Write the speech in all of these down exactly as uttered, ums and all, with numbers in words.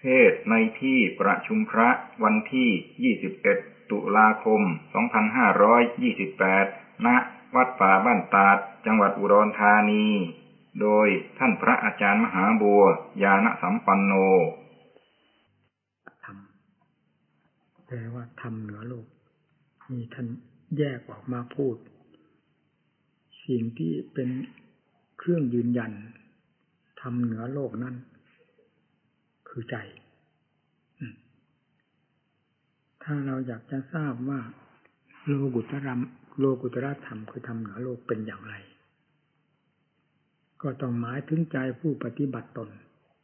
เทศในที่ประชุมพระวันที่ยี่สิบเอ็ดตุลาคมสองพันห้าร้อยยี่สิบแปดณวัดป่าบ้านตาดจังหวัดอุดรธานีโดยท่านพระอาจารย์มหาบัวญาณสัมปันโนธรรมแปลว่าธรรมเหนือโลกมีท่านแยกออกมาพูดสิ่งที่เป็นเครื่องยืนยันธรรมเหนือโลกนั้นคือใจถ้าเราอยากจะทราบว่าโลกุตระโลกุตระธรรมคือธรรมเหนือโลกเป็นอย่างไรก็ต้องหมายถึงใจผู้ปฏิบัติตน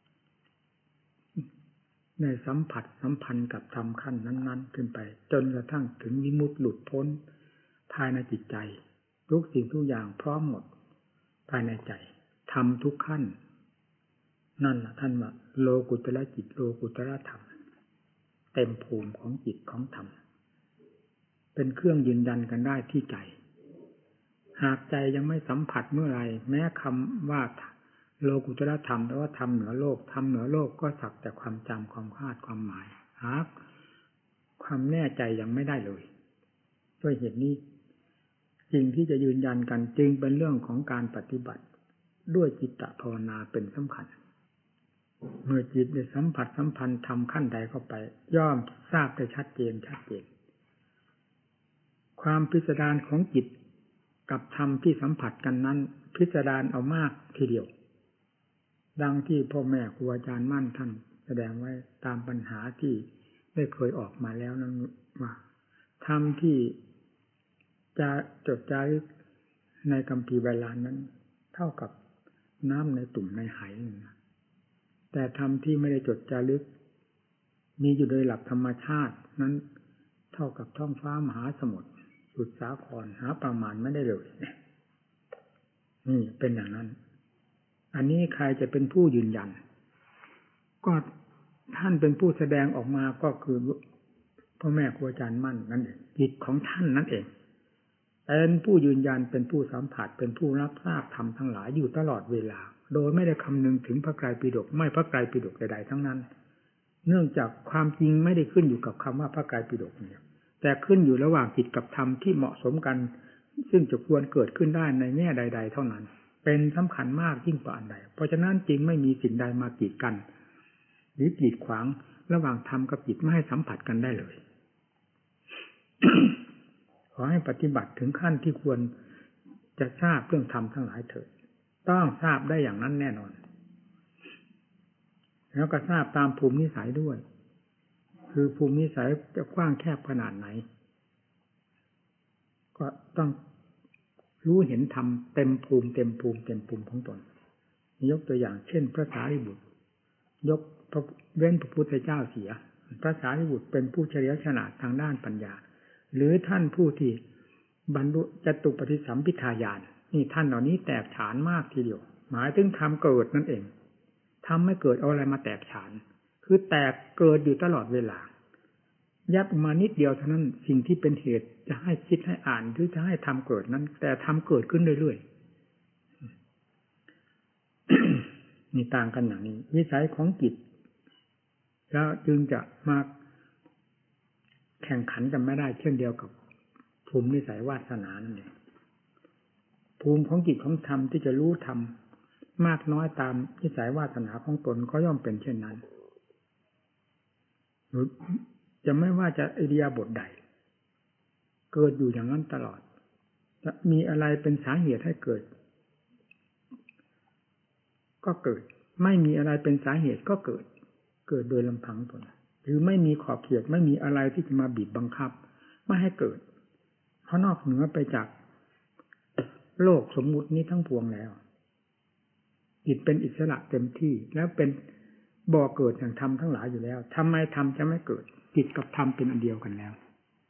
ในสัมผัสสัมพันธ์กับธรรมขั้นนั้นๆขึ้นไปจนกระทั่งถึงวิมุตติหลุดพ้นภายในจิตใจทุกสิ่งทุกอย่างพร้อมหมดภายในใจธรรมทุกขั้นนั่นแหละท่านว่าโลกุตระจิตโลกุตระธรรมเต็มภูมิของจิตของธรรมเป็นเครื่องยืนยันกันได้ที่ใจหากใจยังไม่สัมผัสเมื่อไรแม้คำว่าโลกุตระธรรมแปลว่าธรรมเหนือโลกธรรมเหนือโลกก็สักแต่ความจำความคาดความหมายหากความแน่ใจยังไม่ได้เลยด้วยเหตุนี้สิ่งที่จะยืนยันกันจึงเป็นเรื่องของการปฏิบัติด้วยจิตตภาวนาเป็นสำคัญเมื่อจิตได้สัมผัสสัมพันธ์ทำขั้นใดเข้าไปย่อมทราบได้ชัดเจนชัดเจนความพิสดารของจิตกับธรรมที่สัมผัสกันนั้นพิสดารเอามากทีเดียวดังที่พ่อแม่ครูอาจารย์มั่นท่านแสดงไว้ตามปัญหาที่ได้เคยออกมาแล้วนั้นว่าธรรมที่จะจดจารึกในคัมภีร์ไบลานนั้นเท่ากับน้ำในตุ่มในไหนะแต่ธรรมที่ไม่ได้จดจารึกมีอยู่โดยหลักธรรมชาตินั้นเท่ากับท้องฟ้ามหาสมุทรสุดสาครหาประมาณไม่ได้เลยนี่เป็นอย่างนั้นอันนี้ใครจะเป็นผู้ยืนยันก็ท่านเป็นผู้แสดงออกมาก็คือพ่อแม่ครูอาจารย์มั่นนั่นเองจิตของท่านนั่นเองเป็นผู้ยืนยันเป็นผู้สัมผัสเป็นผู้รับทราบธรรมทั้งหลายอยู่ตลอดเวลาโดยไม่ได้คำนึงถึงพระไตรปิฎกไม่พระไตรปิฎกใดๆทั้งนั้นเนื่องจากความจริงไม่ได้ขึ้นอยู่กับคำว่าพระไตรปิฎกเนี่ยแต่ขึ้นอยู่ระหว่างจิตกับธรรมที่เหมาะสมกันซึ่งจะควรเกิดขึ้นได้ในแง่ใดๆเท่านั้นเป็นสำคัญมากยิ่งกว่าอันใดเพราะฉะนั้นจึงไม่มีสิ่งใดมากีดกันหรือกีดขวางระหว่างธรรมกับจิตไม่ให้สัมผัสกันได้เลย ขอให้ปฏิบัติถึงขั้นที่ควรจะทราบเรื่องธรรมทั้งหลายเถิดต้องทราบได้อย่างนั้นแน่นอนแล้วก็ทราบตามภูมินิสัยด้วยคือภูมินิสัยจะกว้างแคบขนาดไหนก็ต้องรู้เห็นธรรมเต็มภูมิเต็มภูมิเต็มภูมิของตนยกตัวอย่างเช่นพระสารีบุตรยกเว้นพระพุทธเจ้าเสียพระสารีบุตรเป็นผู้เฉลียวฉลาดทางด้านปัญญาหรือท่านผู้ที่บรรลุจตุปฏิสัมภิทาญาณนี่ท่านเหล่านี้แตกฉานมากทีเดียวหมายถึงธรรมเกิดนั่นเองธรรมไม่เกิดเอาอะไรมาแตกฉานคือแตกเกิดอยู่ตลอดเวลายับมานิดเดียวเท่านั้นสิ่งที่เป็นเหตุจะให้คิดให้อ่านหรือจะให้ธรรมเกิดนั้นแต่ธรรมเกิดขึ้นเรื่อยๆ นี่ต่างกันอย่างนี้วิสัยของจิตแล้วจึงจะมาแข่งขันกันไม่ได้เช่นเดียวกับภูมินิสัยวาสนานั่นเองภูมิของจิตของธรรมที่จะรู้ธรรมมากน้อยตามนิสัยวาสนาของตนก็ย่อมเป็นเช่นนั้นจะไม่ว่าจะอิริยาบถใดเกิดอยู่อย่างนั้นตลอดจะมีอะไรเป็นสาเหตุให้เกิดก็เกิดไม่มีอะไรเป็นสาเหตุก็เกิดเกิดโดยลำพังตนหรือไม่มีขอบเขตไม่มีอะไรที่จะมาบีบบังคับไม่ให้เกิดเพราะนอกเหนือไปจากโลกสมมุตินี้ทั้งปวงแล้วจิตเป็นอิสระเต็มที่แล้วเป็นบ่อเกิดแห่งธรรมทั้งหลายอยู่แล้วทำไมธรรมจะไม่เกิดจิตกับธรรมเป็นอันเดียวกันแล้ว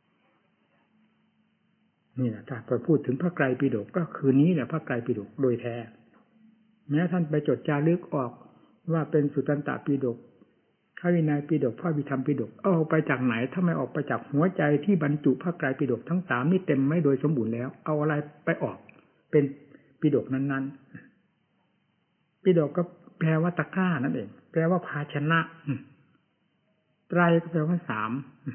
นี่แหละถ้าพอพูดถึงพระไตรปิฎกก็คือนี้แหละพระไตรปิฎกโดยแท้แม้ท่านไปจดจารึกออกว่าเป็นสุตตันตปิฎกพระวินัยปิฎกพระวิธรรมปิฎกเอาไปจากไหนถ้าไม่ออกไปจากหัวใจที่บรรจุพระไตรปิฎกทั้งสามนี่เต็มไม่โดยสมบูรณ์แล้วเอาอะไรไปออกเป็นปิฎกนั้นๆปิฎกก็แปลว่าตะกร้านั่นเองแปลว่าภาชนะไตรก็แปลว่าสาม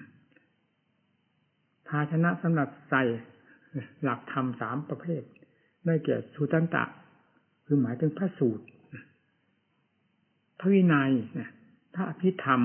ภาชนะสำหรับใส่หลักธรรมสามประเภทได้แก่สุตันตะคือหมายถึงพระสูตรพระวินัยพระอภิธรรม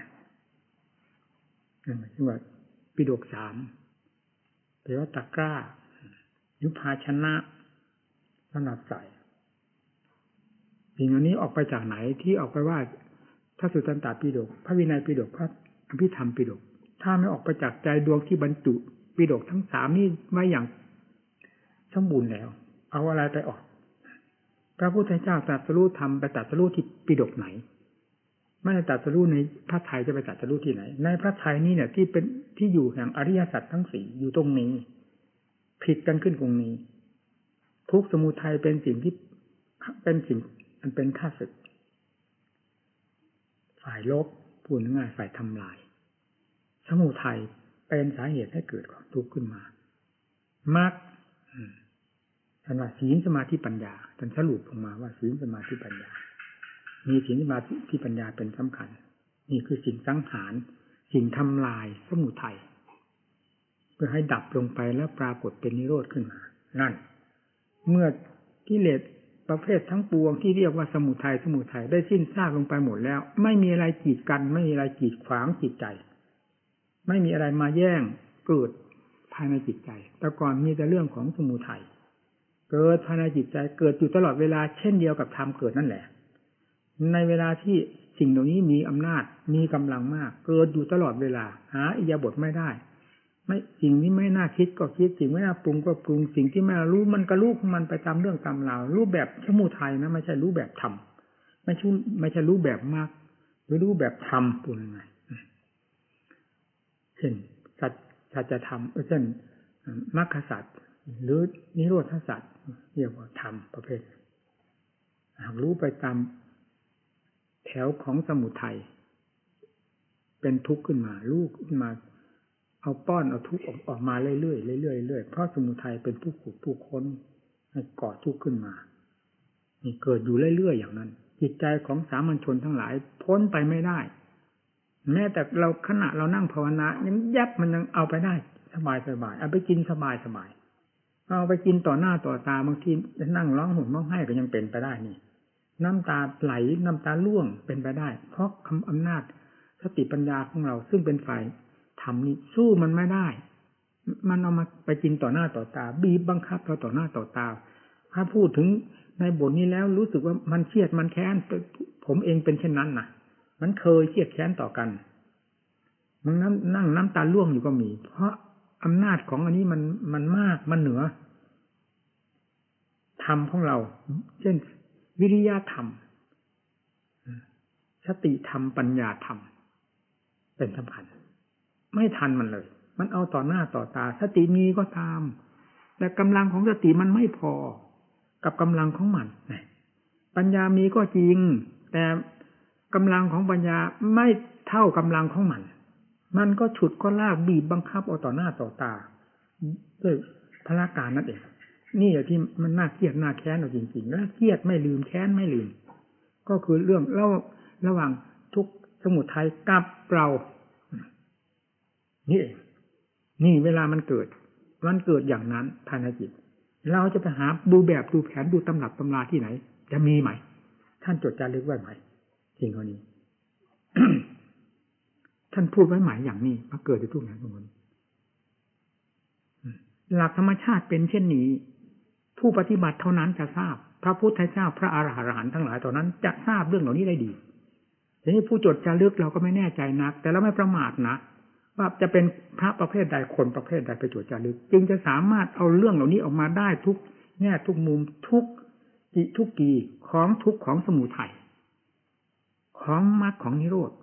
นั่นหมายถึงว่าปิฎกสามแปลว่าตะกร้ายุภาชนะสำหรับใส่สิ่งอันนี้ออกไปจากไหนที่ออกไปว่าพระสุตตันตปิฎกพระวินัยปิฎกพระอภิธรรมปิฎกถ้าไม่ออกไปจากใจดวงที่บรรจุปิฎกทั้งสามนี้ไว้อย่างสมบูรณ์แล้วเอาอะไรไปออกพระพุทธเจ้าตรัสรู้ธรรมไปตรัสรู้ที่ปิฎกไหนไม่ได้ตรัสรู้ในพระทัยจะไปตรัสรู้ที่ไหนในพระทัยนี่เนี่ยที่เป็นที่อยู่แห่งอริยสัจทั้งสี่อยู่ตรงนี้ผิดกันขึ้นตรงนี้ทุกข์สมุทัยเป็นสิ่งที่เป็นสิ่งอันเป็นข้าศึกฝ่ายลบพูดง่ายฝ่ายทำลายสมุทัยเป็นสาเหตุให้เกิดความทุกข์ขึ้นมามรรคท่านว่าศีลสมาธิปัญญาท่านสรุปลงมาว่าศีลสมาธิปัญญามีศีลสมาธิปัญญาเป็นสำคัญนี่คือสิ่งสังหารสิ่งทำลายสมุทัยเพื่อให้ดับลงไปแล้วปรากฏเป็นนิโรธขึ้นมานั่นเมื่อกิเลสประเภททั้งปวงที่เรียกว่าสมุทัยสมุทัยได้สิ้นซากลงไปหมดแล้วไม่มีอะไรกีดกันไม่มีอะไรกีดขวางจิตใจไม่มีอะไรมาแย่งเกิดภายในจิตใจแต่ก่อนมีแต่เรื่องของสมุทัยเกิดภายในจิตใจเกิดอยู่ตลอดเวลาเช่นเดียวกับธรรมเกิดนั่นแหละในเวลาที่สิ่งเหล่านี้มีอำนาจมีกำลังมากเกิดอยู่ตลอดเวลาหาอิริยาบถไม่ได้ไม่สิ่งที่ไม่น่าคิดก็คิดสิ่งไม่น่าปรุงก็ปรุงสิ่งที่ไม่น่ารู้มันก็รู้ของมันไปตามเรื่องตามราวรูปแบบสมุทัยนะไม่ใช่รู้แบบธรรมไม่ใช่ไม่ใช่รู้แบบมากหรือรู้แบบธรรมตัวยังไงเช่นสัจสัจธรรมเช่นมรรคสัจหรือนิโรธสัจเรียกว่าธรรมประเภทหากรู้ไปตามแถวของสมุทัยเป็นทุกข์ขึ้นมารู้ขึ้นมาเอาป้อนเอาทุกข์ออกออกมาเรื่อยๆเรื่อยๆเรื่อยๆเพราะสมุทัยเป็นผู้ขุดผู้ค้นให้ก่อทุกข์ขึ้นมานี่เกิดอยู่เรื่อยๆอย่างนั้นจิตใจของสามัญชนทั้งหลายพ้นไปไม่ได้แม้แต่เราขณะเรานั่งภาวนายังยับมันยังเอาไปได้สบายสบายเอาไปกินสบายสบายเอาไปกินต่อหน้าต่อตาบางทีนั่งร้องห่มร้องไห้ก็ยังเป็นไปได้นี่น้ำตาไหลน้ำตาร่วงเป็นไปได้เพราะคำอำนาจสติปัญญาของเราซึ่งเป็นฝ่ายธรรมนี่สู้มันไม่ได้มันเอามาไปกินต่อหน้าต่อตาบีบบังคับเราต่อหน้าต่อตาถ้าพูดถึงในบทนี้แล้วรู้สึกว่ามันเครียดมันแค้นผมเองเป็นเช่นนั้นนะมันเคยเครียดแค้นต่อกันมันนั่งนั่งน้ำตาร่วงอยู่ก็มีเพราะอำนาจของอันนี้มันมันมากมันเหนือธรรมของเราเช่นวิริยะธรรมสติธรรมปัญญาธรรมเป็นสำคัญไม่ทันมันเลยมันเอาต่อหน้าต่อตาสติมีก็ตามแต่กำลังของสติมันไม่พอกับกำลังของมันปัญญามีก็จริงแต่กำลังของปัญญาไม่เท่ากำลังของมันมันก็ฉุดก็ลากบีบบังคับเอาต่อหน้าต่อตาด้วยพละการนั่นเองนี่แหละที่มันน่าเครียดน่าแค้นเอาจริงๆแล้วเครียดไม่ลืมแค้นไม่ลืมก็คือเรื่องระระหว่างทุกข์สมุทัยกับเรานี่เองนี่เวลามันเกิดมันเกิดอย่างนั้นภายในจิตเราจะไปหาดูแบบดูแผนดูตำรับตำราที่ไหนจะมีไหมท่านจดจารึกไว้ไหมสิ่งเหล่านี้ ท่านพูดไว้ไหมอย่างนี้มาเกิดในทุกอย่างทุกคนหลักธรรมชาติเป็นเช่นนี้ผู้ปฏิบัติเท่านั้นจะทราบพระพุทธเจ้าพระอรหันต์ทั้งหลายตอนนั้นจะทราบเรื่องเหล่านี้ได้ดีทีนี้ผู้จดจารึกเราก็ไม่แน่ใจนักแต่เราไม่ประมาทนะว่าจะเป็นพระประเภทใดคนประเภทใดไปจดจารึกจึงจะสามารถเอาเรื่องเหล่านี้ออกมาได้ทุกแง่ทุกมุมทุกกิทุกกีของทุกของสมุทัยของมรรคของนิโรธ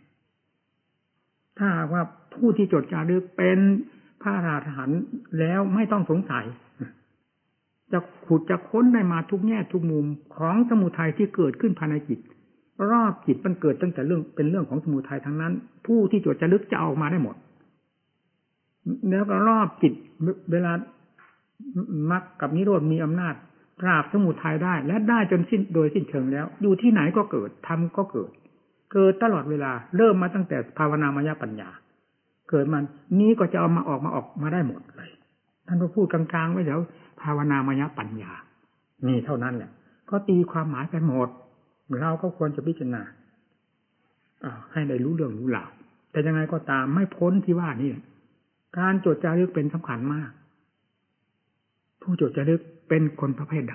ถ้าว่าผู้ที่จดจารึกเป็นพระอรหันต์แล้วไม่ต้องสงสัยจะขุดจะค้นได้มาทุกแง่ทุกมุมของสมุทัยที่เกิดขึ้นภายในจิตรอบจิตมันเกิดตั้งแต่เรื่องเป็นเรื่องของสมุทัยทั้งนั้นผู้ที่จดจารึกจะเอามาได้หมดแล้วก็รอบจิตเวลามรรคกับนิโรธมีอำนาจปราบสมุทัยได้และได้จนสิ้นโดยสิ้นเชิงแล้วอยู่ที่ไหนก็เกิดธรรมก็เกิดเกิดตลอดเวลาเริ่มมาตั้งแต่ภาวนามยปัญญาเกิดมันนี้ก็จะเอามาออกมาออกมาได้หมดเลยท่านก็พูดกลางๆไว้เดี๋ยวภาวนามยปัญญานี่เท่านั้นแหละก็ตีความหมายไปหมดเราก็ควรจะพิจารณาให้ได้รู้เรื่องรู้ราวแต่ยังไงก็ตามไม่พ้นที่ว่านี่การจดจารึกเป็นสำคัญมากผู้จดจารึกเป็นคนประเภทใด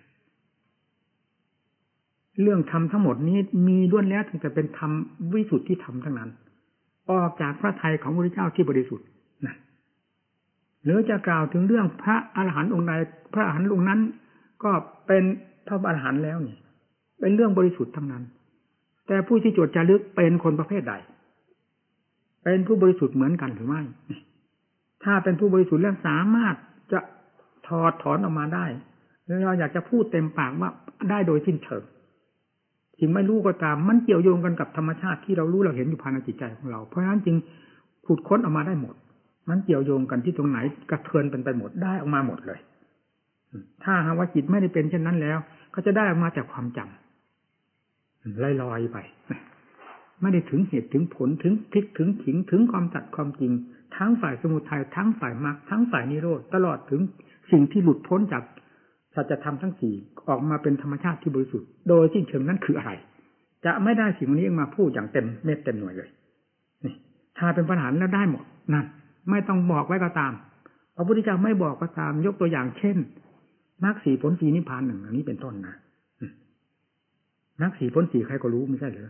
เรื่องธรรมทั้งหมดนี้มีล้วนแล้วถึงจะเป็นธรรมวิสุทธิธรรมทั้งนั้นออกจากพระทัยของพระพุทธเจ้าที่บริสุทธิ์นะหรือจะกล่าวถึงเรื่องพระอรหันต์องค์ใดพระอรหันต์องค์นั้นก็เป็นพระอรหันต์แล้วนี่เป็นเรื่องบริสุทธิ์ทั้งนั้นแต่ผู้ที่จดจารึกเป็นคนประเภทใดเป็นผู้บริสุทธิ์เหมือนกันหรือไม่ถ้าเป็นผู้บริสุทธิ์แล้วสามารถจะถอดถอนออกมาได้แล้วเราอยากจะพูดเต็มปากว่าได้โดยสิ้นเชิงจึงไม่รู้ก็ตามมันเกี่ยวโยงกันกับธรรมชาติที่เรารู้เราเห็นอยู่ภายในจิตใจของเราเพราะฉะนั้นจึงขุดค้นออกมาได้หมดมันเกี่ยวโยงกันที่ตรงไหนกระเทือนเป็นไปหมดได้ออกมาหมดเลยถ้าหากว่าจิตไม่ได้เป็นเช่นนั้นแล้วก็จะได้ออกมาจากความจำลอยๆไปไม่ได้ถึงเหตุถึงผลถึงพลิกถึงขิงถึงความตัดความจริงทั้งฝ่ายสมุทัยทั้งฝ่ายมรรคทั้งฝ่ายนิโรธตลอดถึงสิ่งที่หลุดพ้นจากสัจธรรมทั้งสี่ออกมาเป็นธรรมชาติที่บริสุทธิ์โดยสิ้นเชิงนั้นคืออะไรจะไม่ได้สิ่งนี้มาพูดอย่างเต็มเม็ดเต็มหน่วยเลยนี่ถ้าเป็นปัญหาแล้วได้หมดนั่นไม่ต้องบอกไว้ก็ตามพระพุทธเจ้าไม่บอกก็ตามยกตัวอย่างเช่นมรรคสี่ผลสี่นิพพานหนึ่งอันนี้เป็นต้นนะมรรคสี่ผลสี่ใครก็รู้ไม่ใช่เหรอ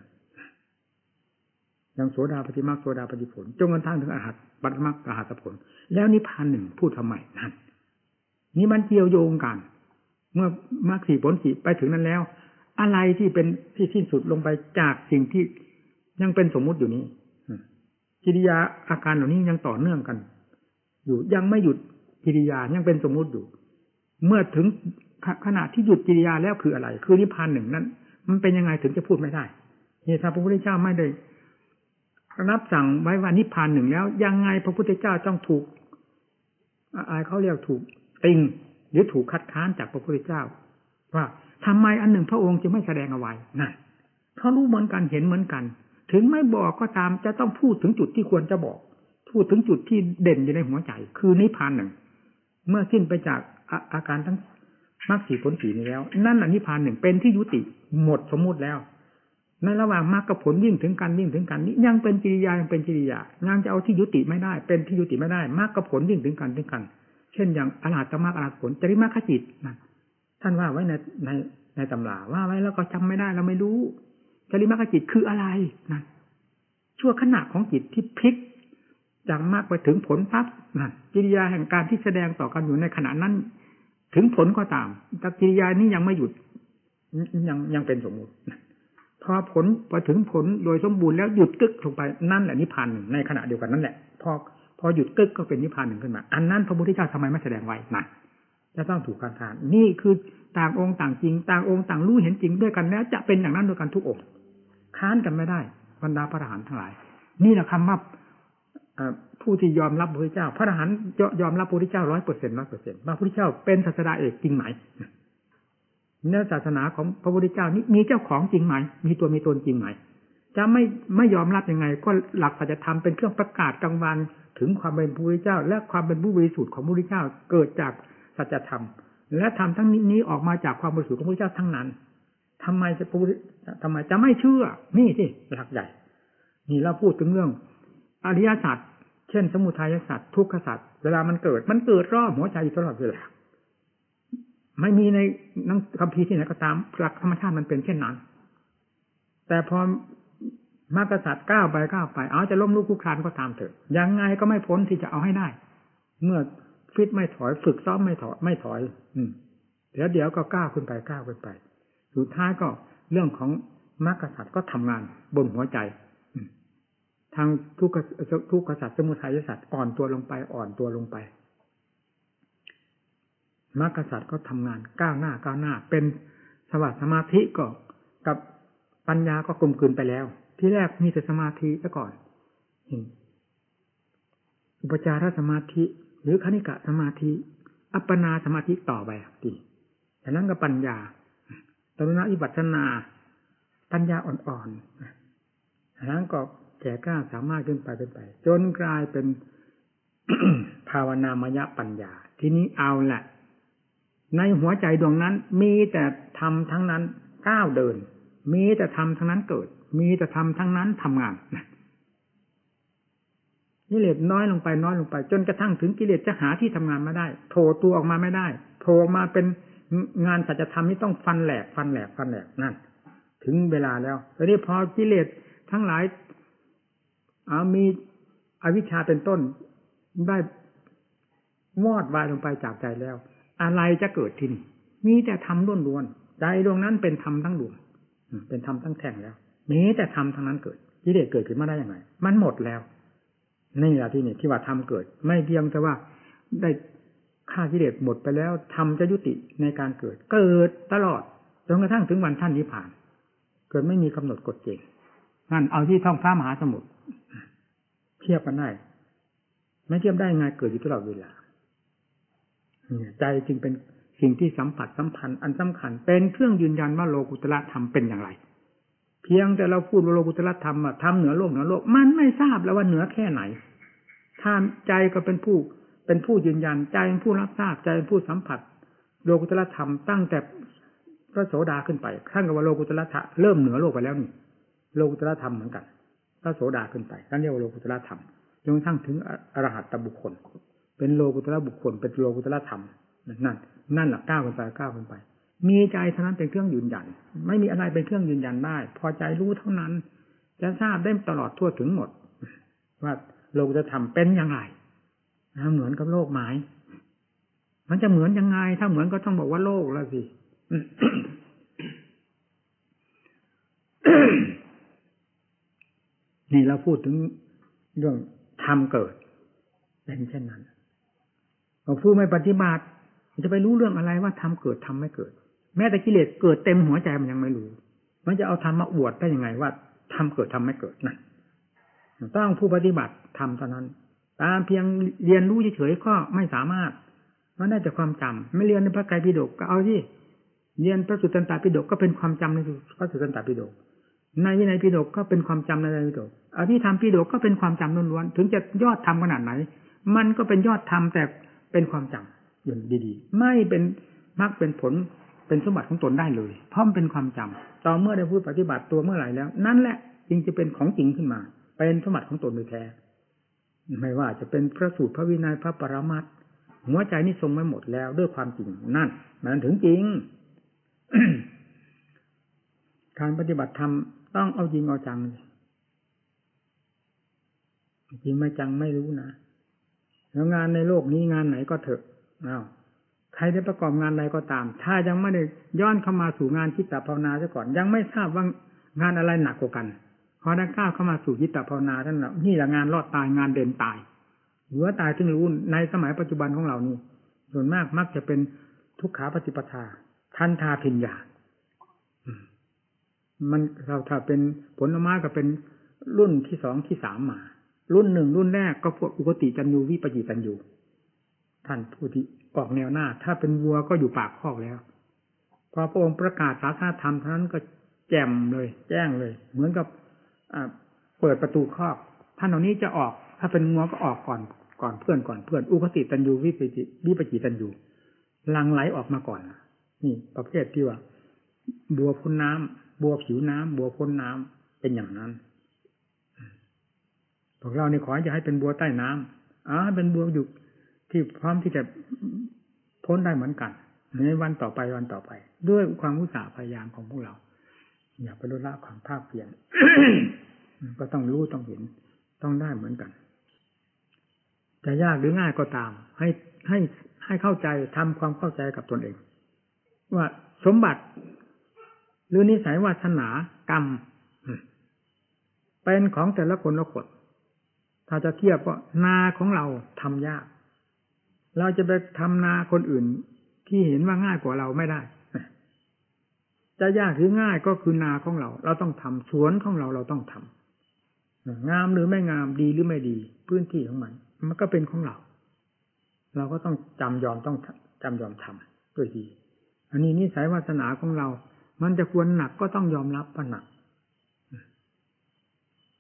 อย่างโสดาปฏิมรรคโสดาปฏิผลจนกระทั่งถึงอรหัตปัตมรรคอรหัตผลแล้วนิพพานหนึ่งพูดทำไมนั่นนี่มันเกี่ยวโยงกันเมื่อมรรคสี่ผลสี่ไปถึงนั้นแล้วอะไรที่เป็นที่สิ้นสุดลงไปจากสิ่งที่ยังเป็นสมมุติอยู่นี้กิริยาอาการเหล่านี้ยังต่อเนื่องกันอยู่ยังไม่หยุดกิริยายังเป็นสมมุติอยู่เมื่อถึงขณะที่หยุดกิริยาแล้วคืออะไรคือนิพพานหนึ่งนั้นมันเป็นยังไงถึงจะพูดไม่ได้นี่ถ้าพระพุทธเจ้าไม่ได้รับสั่งไว้ว่านิพพานหนึ่งแล้วยังไงพระพุทธเจ้าต้องถูกอะไรเขาเรียกถูกติงหรือถูกคัดค้านจากพระพุทธเจ้าว่าทำไมอันหนึ่งพระองค์จึงไม่แสดงเอาไว้นั่นเขารู้เหมือนกันเห็นเหมือนกันถึงไม่บอกก็ตามจะต้องพูดถึงจุดที่ควรจะบอกพูดถึงจุดที่เด่นอยู่ในหัวใจคือนิพพานหนึ่งเมื่อสิ้นไปจากอาการทั้งมรรคสี่ผลสี่นี้แล้วนั่นแหละนิพพานหนึ่งเป็นที่ยุติหมดสมมุติแล้วในระหว่างมรรคกับผลวิ่งถึงกันวิ่งถึงกันนี้ยังเป็นกิริยายังเป็นกิริยายังจะเอาที่ยุติไม่ได้เป็นที่ยุติไม่ได้มรรคกับผลวิ่งถึงกันถึงกันเช่นอย่างอรหัตมรรคอรหัตผลจริมรรคจิตนั่นท่านว่าไว้ในในในตำราว่าไว้แล้วก็จำไม่ได้เราไม่รู้จริมรรคจิตคืออะไรนั่นชั่วขณะของจิตที่พลิกจากมรรคไปถึงผลปั๊บนั่นกิริยาแห่งการที่แสดงต่อกันอยู่ในขณะนั้นถึงผลก็ตามแต่กิริยานี้ยังไม่หยุดยังยังเป็นสมมุติพอผลพอถึงผลโดยสมบูรณ์แล้วหยุดกึกลงไปนั่นแหละนิพพานหนึ่งในขณะเดียวกันนั่นแหละพอพอหยุดกึกก็เป็นนิพพานหนึ่งขึ้นมาอันนั้นพระพุทธเจ้าทำไมไม่แสดงไว้นั่นจะต้องถูกการทานนี่คือต่างองค์ต่างจริงต่างองค์ต่างรู้เห็นจริงด้วยกันแล้วจะเป็นอย่างนั้นด้วยกันทุกองค์ค้านกันไม่ได้บรรดาพระอรหันต์ทั้งหลายนี่แหละคำว่าผู้ที่ยอมรับพระพุทธเจ้าพระอรหันต์ยอมรับพระพุทธเจ้าร้อยเปอร์เซ็นต์ร้อยเปอร์เซ็นต์ว่าพระพุทธเจ้าเป็นศาสดาเอกจริงไหมเนื้อศาสนาของพระพุทธเจ้านี้มีเจ้าของจริงไหมมีตัวมีตนจริงไหมจะไม่ไม่ยอมรับยังไงก็หลักสัจธรรมเป็นเครื่องประกาศกลางวันถึงความเป็นพระพุทธเจ้าและความเป็นผู้บริสุทธิ์ของพระพุทธเจ้าเกิดจากสัจธรรมและธรรมทั้งนี้ออกมาจากความบริสุทธิ์ของพระพุทธเจ้าทั้งนั้นทำไมจะทำไมจะไม่เชื่อนี่สิหลักใหญ่นี่เราพูดถึงเรื่องอริยสัจเช่นสมุทัยสัจทุกขสัจเวลามันเกิดมันเกิดรอบหัวใจตลอดเวลาไม่มีในหนังคัมภีร์ที่ไหนก็ตามหลักธรรมชาติมันเป็นเช่นนั้นแต่พอมรรคสัจก้าวไปก้าวไปเอาจะล้มลุกคลุกคลานก็ตามเถอะยังไงก็ไม่พ้นที่จะเอาให้ได้เมื่อฟิตไม่ถอยฝึกซ้อมไม่ถอยไม่ถอยอืมเดี๋ยวเดี๋ยวก็ก้าวขึ้นไปก้าวขึ้นไปสุดท้ายก็เรื่องของมรรคสัจก็ทำงานบนหัวใจทางทุกขทุกขสัจสมุทัยสัจอ่อนตัวลงไปอ่อนตัวลงไปมรรคสัจก็ทำงานก้าวหน้าก้าวหน้าเป็นสวัสดิ์สมาธิก็กับปัญญาก็กลมกลืนไปแล้วที่แรกมีแต่สมาธิซะก่อนอุปจารสมาธิหรือคณิกะสมาธิอัปปนาสมาธิต่อไปทีจากนั้นก็ปัญญาตรุณวิปัสสนาปัญญาอ่อนนั้นก็แก่กล้าสามารถขึ้นไปเป็นไปจนกลายเป็น ภาวนามยปัญญาทีนี้เอาแหละในหัวใจดวงนั้นมีแต่ธรรมทั้งนั้นก้าวเดินมีแต่ธรรมทั้งนั้นเกิดมีแต่ธรรมทั้งนั้นทำงานกิเลสน้อยลงไปน้อยลงไปจนกระทั่งถึงกิเลสจะหาที่ทำงานไม่ได้โผล่ตัวออกมาไม่ได้โผล่มาเป็นงานสัจธรรมนี่ต้องฟันแหลกฟันแหลกฟันแหลกนั่นถึงเวลาแล้วทีนี้พอกิเลสทั้งหลายเอามีอวิชชาเป็นต้นได้มอดวายลงไปจากใจแล้วอะไรจะเกิดที่นี่มีแต่ธรรมล้วนๆใจดวงนั้นเป็นธรรมทั้งดวงเป็นธรรมทั้งแท่งแล้วมีแต่ธรรมทั้งนั้นเกิดกิเลสเกิดขึ้นมาได้ยังไงมันหมดแล้วนี่แหละที่นี่ที่ว่าธรรมเกิดไม่เพียงแต่ว่าได้ฆ่ากิเลสหมดไปแล้วธรรมจะยุติในการเกิดเกิดตลอดจนกระทั่งถึงวันท่านนิพพานเกิดไม่มีกำหนดกฎเกณฑ์นั่นเอาที่ท้องฟ้ามหาสมุทรเทียบกันได้ไม่เทียบได้ไงเกิดอยู่ตลอดเวลาใจจึงเป็นสิ่งที่สัมผัสสัมพันธ์อันสำคัญเป็นเครื่องยืนยันว่าโลกุตระธรรมเป็นอย่างไรเพียงแต่เราพูดว่าโลกุตระธรรมอะธรรมเหนือโลกเหนือโลกมันไม่ทราบแล้วว่าเหนือแค่ไหนถ้าใจก็เป็นผู้เป็นผู้ยืนยันใจเป็นผู้รับทราบใจเป็นผู้สัมผัสโลกุตระธรรมตั้งแต่พระโสดาขึ้นไปขั้นกับว่าโลกุตระธรรมเริ่มเหนือโลกไปแล้วนี่โลกุตระธรรมเหมือนกันพระโสดาขึ้นไปนั่นเรียกว่าโลกุตระธรรมจนกระทั่งถึงอรหัตตบุคคลเป็นโลกุตระบุคคลเป็นโลกุตระธรรมนั่นนั่นแหละก้าวขึ้นไปก้าวขึ้นไปมีใจเท่านั้นเป็นเครื่องยืนยันไม่มีอะไรเป็นเครื่องยืนยันได้พอใจรู้เท่านั้นจะทราบได้ตลอดทั่วถึงหมดว่าโลกุตระธรรมเป็นอย่างไรเหมือนกับโลกไหมมันจะเหมือนยังไงถ้าเหมือนก็ต้องบอกว่าโลกแล้วสิ นี่เราพูดถึงเรื่องธรรมเกิดเป็นเช่นนั้นเราผู้ไม่ปฏิบัติจะไปรู้เรื่องอะไรว่าธรรมเกิดธรรมไม่เกิดแม้แต่กิเลสเกิดเต็มหัวใจมันยังไม่รู้มันจะเอาธรรมมาอวดได้ยังไงว่าธรรมเกิดธรรมไม่เกิดนั่นต้องผู้ปฏิบัติธรรมเท่านั้นตามเพียงเรียนรู้เฉยๆก็ไม่สามารถมันได้จากความจำไม่เรียนในพระไตรปิฎกก็เอาสิเรียนพระสุตตันตปิฎกก็เป็นความจำในพระสุตตันตปิฎกในวินัยปิฎกก็เป็นความจำในวินัยปิฎกอภิธรรมปิฎกก็เป็นความจำล้วนๆถึงจะยอดธรรมขนาดไหนมันก็เป็นยอดธรรมแต่เป็นความจำอย่างดีๆไม่เป็นมรรคเป็นผลเป็นสมบัติของตนได้เลยเพราะมันเป็นความจำต่อเมื่อได้พูดปฏิบัติตัวเมื่อไหร่แล้วนั่นแหละจึงจะเป็นของจริงขึ้นมาเป็นสมบัติของตนโดยแท้ไม่ว่าจะเป็นพระสูตรพระวินัยพระปรมัตถ์หัวใจนี่ทรงไว้หมดแล้วด้วยความจริงนั่นมันถึงจริง การปฏิบัติธรรมต้องเอาจริงเอาจังจริงไม่จังไม่รู้นะแล้วงานในโลกนี้งานไหนก็เถอะอ้าวใครได้ประกอบงานใดก็ตามถ้ายังไม่ได้ย้อนเข้ามาสู่งานจิตตภาวนาซะก่อนยังไม่ทราบว่างานอะไรหนักกว่ากันพอได้ก้าวเข้ามาสู่จิตตภาวนานั่นแหละนี่แหละงานรอดตายงานเด่นตายหรือว่าตายถึงรู้ในสมัยปัจจุบันของเรานี่ส่วนมากมักจะเป็นทุกขาปฏิปทาทันทาพิญญามันเราถ้าเป็นผลไม้ก็เป็นรุ่นที่สองที่สามมารุ่นหนึ่งรุ่นแรกก็พวกอุกติจันยูวิปจิตันยูท่านผู้ที่ออกแนวหน้าถ้าเป็นวัวก็อยู่ปากคอกแล้วพอพระองค์ประกาศศาสนาธรรมเท่านั้นก็แจ่มเลยแจ้งเลยเหมือนกับเปิดประตูคอกท่านเหล่านี้จะออกถ้าเป็นงัวก็ออกก่อนก่อนเพื่อนก่อนเพื่อนอุกติตันยูวิปจิวิปจิตันยูหลั่งไหลออกมาก่อนนี่ประเภทที่ว่าบัวพ้นน้ำบัวผิวน้ำบัวพ้นน้ำเป็นอย่างนั้นพวกเราเนี่ยขออย่าให้เป็นบัวใต้น้ำอ๋อเป็นบัวอยู่ที่พร้อมที่จะพ้นได้เหมือนกันในวันต่อไปวันต่อไปด้วยความอุตสาห์พยายามของพวกเราอย่าไปลดละความภาคเพียร ก็ต้องรู้ต้องเห็นต้องได้เหมือนกันจะยากหรือง่ายก็ตามให้ให้ให้เข้าใจทำความเข้าใจกับตนเองว่าสมบัติหรือนิสัยวาสนากรรมเป็นของแต่ละคนละคนถ้าจะเทียบว่านาของเราทำยากเราจะไปทำนาคนอื่นที่เห็นว่าง่ายกว่าเราไม่ได้จะยากหรือง่ายก็คือนาของเราเราต้องทำสวนของเราเราต้องทำงามหรือไม่งามดีหรือไม่ดีพื้นที่ของมันมันก็เป็นของเราเราก็ต้องจำยอมต้องจำยอมทำด้วยดีอันนี้นิสัยวาสนาของเรามันจะควรหนักก็ต้องยอมรับว่าหนัก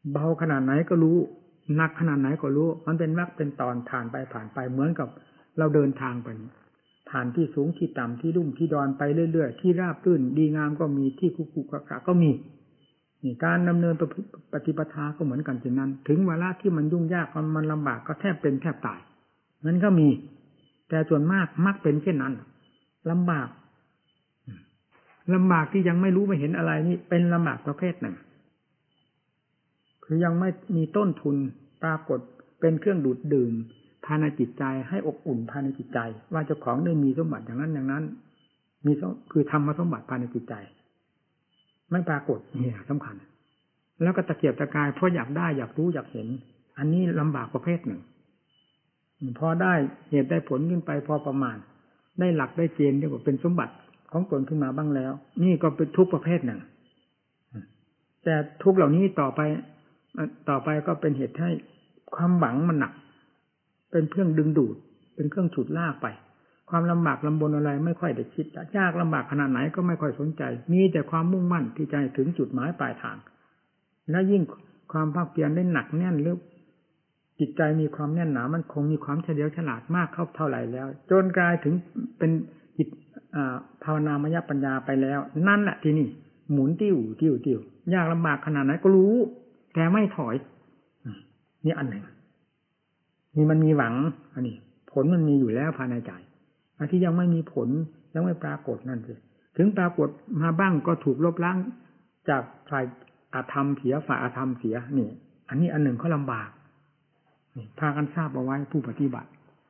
เบาขนาดไหนก็รู้หนักขนาดไหนก็รู้มันเป็นวรรคเป็นตอนผ่านไปผ่านไปเหมือนกับเราเดินทางไปผ่านที่สูงที่ต่ำที่ลุ่มที่ดอนไปเรื่อยๆที่ราบรื่นดีงามก็มีที่คุกคุกกะก็มีนี่การดำเนินปฏิปทาก็เหมือนกันเช่นนั้นถึงเวลาที่มันยุ่งยากมันลำบากก็แทบเป็นแทบตายมันก็มีแต่ส่วนมากมักเป็นเช่นนั้นลำบากลำบากที่ยังไม่รู้ไม่เห็นอะไรนี่เป็นลำบากประเภทหนึ่งคือยังไม่มีต้นทุนปรากฏเป็นเครื่องดูดดื่มภายในจิตใจให้อบอุ่นภายในจิตใจว่าเจ้าของได้มีสมบัติอย่างนั้นอย่างนั้นมีคือธรรมสมบัติภายในจิตใจไม่ปรากฏนี่สำคัญแล้วก็ตะเกียบตะกายเพราะอยากได้อยากรู้อยากเห็นอันนี้ลำบากประเภทหนึ่งพอได้เหตุได้ผลขึ้นไปพอประมาณได้หลักได้เกณฑ์เรียกว่าเป็นสมบัติของตนขึ้นมาบ้างแล้วนี่ก็เป็นทุกประเภทหนึ่งแต่ทุกเหล่านี้ต่อไปต่อไปก็เป็นเหตุให้ความหวังมันหนักเป็นเครื่องดึงดูดเป็นเครื่องฉุดลากไปความลำบากลำบนอะไรไม่ค่อยได้คิดยากลำบากขนาดไหนก็ไม่ค่อยสนใจมีแต่ความมุ่งมั่นที่จะถึงจุดหมายปลายทางและยิ่งความภาคเพียรได้หนักแน่นหรือจิตใจมีความแน่นหนามันคงมีความเฉลียวฉลาดมากเข้าเท่าไหร่แล้วจนกลายถึงเป็นจิตภาวนามยปัญญาไปแล้วนั่นแหละที่นี่หมุนติ้วติ้วติ้วยากลำบากขนาดไหนก็รู้แต่ไม่ถอยนี่อันหนึ่งนี่มันมีหวังอันนี้ผลมันมีอยู่แล้วภายในใจอันที่ยังไม่มีผลยังไม่ปรากฏนั่นสิถึงปรากฏมาบ้างก็ถูกลบล้างจากฝ่ายอาธรรมเสียฝ่ายอาธรรมเสียนี่อันนี้อันหนึ่งเขาลำบากพากันทราบเอาไว้ผู้ปฏิบัติ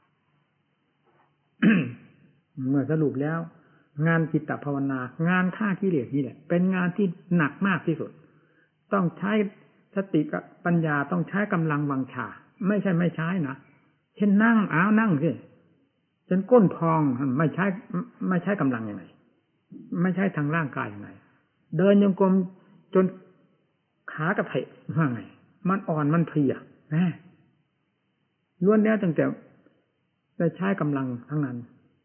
เมื่อสรุปแล้วงานจิตตภาวนางานฆ่ากิเลสนี่แหละเป็นงานที่หนักมากที่สุดต้องใช้สติกับปัญญาต้องใช้กำลังวังชาไม่ใช่ไม่ใช้นะเช่นนั่งอ้าวนั่งสิจนก้นพองไม่ใช้ไม่ใช้กำลังยังไงไม่ใช้ทางร่างกายยังไงเดินโยกมจนขากระเพาะว่าไงมันอ่อนมันเพลียนะล้วนแล้วตั้งแต่ได้ใช้กำลังทั้งนั้น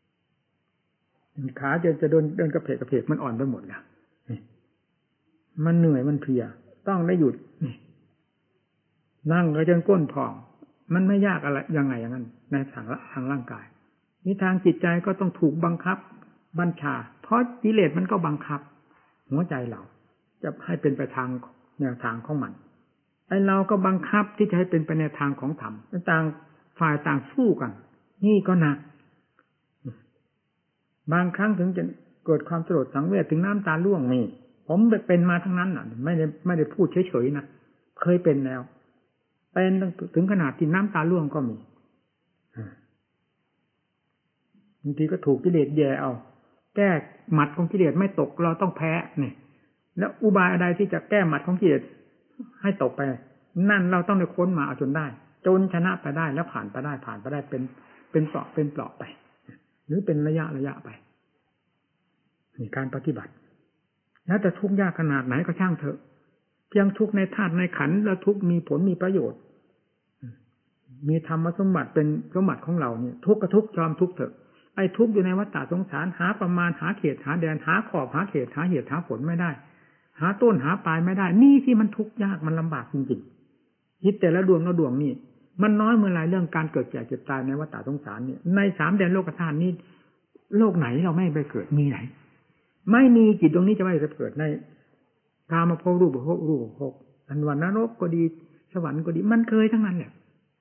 ขาจะจะเดินเดินกระเพกกระเพกมันอ่อนไปหมดแล้วมันเหนื่อยมันเพลียต้องได้หยุดนั่งก็จนก้นพองมันไม่ยากอะไรยังไงอย่างนั้นในทางทางร่างกายนี่ทางจิตใจก็ต้องถูกบังคับบัญชาเพราะกิเลสมันก็บังคับหัวใจเราจะให้เป็นไปทางแนวทางของมันไอ้เราก็บังคับที่จะให้เป็นไปในทางของธรรมต่างฝ่ายต่างสู้กันนี่ก็หนักบางครั้งถึงจะเกิดความสลดสังเวชถึงน้ำตาร่วงมีผมเป็นมาทั้งนั้นน่ะไม่ได้ไม่ได้พูดเฉยๆนะเคยเป็นแล้วเป็นถึงขนาดที่น้ำตาร่วงก็มีบางทีก็ถูกกิเลสแย่เอาแก้หมัดของกิเลสไม่ตกเราต้องแพ้เนี่ยแล้วอุบายอะไรที่จะแก้หมัดของกิเลสให้ตกไปนั่นเราต้องได้ค้นมาเอาจนได้จนชนะไปได้แล้วผ่านไปได้ผ่านไปได้เป็นเป็นเปราะเป็นเปราะไปหรือเป็นระยะระยะไปนี่การปฏิบัติแล้วแต่ทุกข์ยากขนาดไหนก็ช่างเถอะเพียงทุกข์ในธาตุในขันธ์แล้วทุกข์มีผลมีประโยชน์มีธรรมสมบัติเป็นสมบัติของเราเนี่ยทุกข์ก็ทุกข์ยอมทุกข์เถอะไอ้ทุกข์อยู่ในวัฏฏะสงสารหาประมาณหาเขตหาแดนหาขอบหาเขตหาเหตุหาผลไม่ได้หาต้นหาปลายไม่ได้นี่ที่มันทุกข์ยากมันลำบากจริงๆคิดแต่ละดวงละดวงนี่มันน้อยเมื่อไรเรื่องการเกิดแก่เจ็บตายในวัฏฏะสงสารนี่ในสามแดนโลกธาตุนี้โลกไหนเราไม่ไปเกิดมีไหนไม่มีจิตตรงนี้จะไม่ไปเกิดในกามภพรูปภพรูปภพอันวันนรกก็ดีสวรรค์ก็ดีมันเคยทั้งนั้นแหละ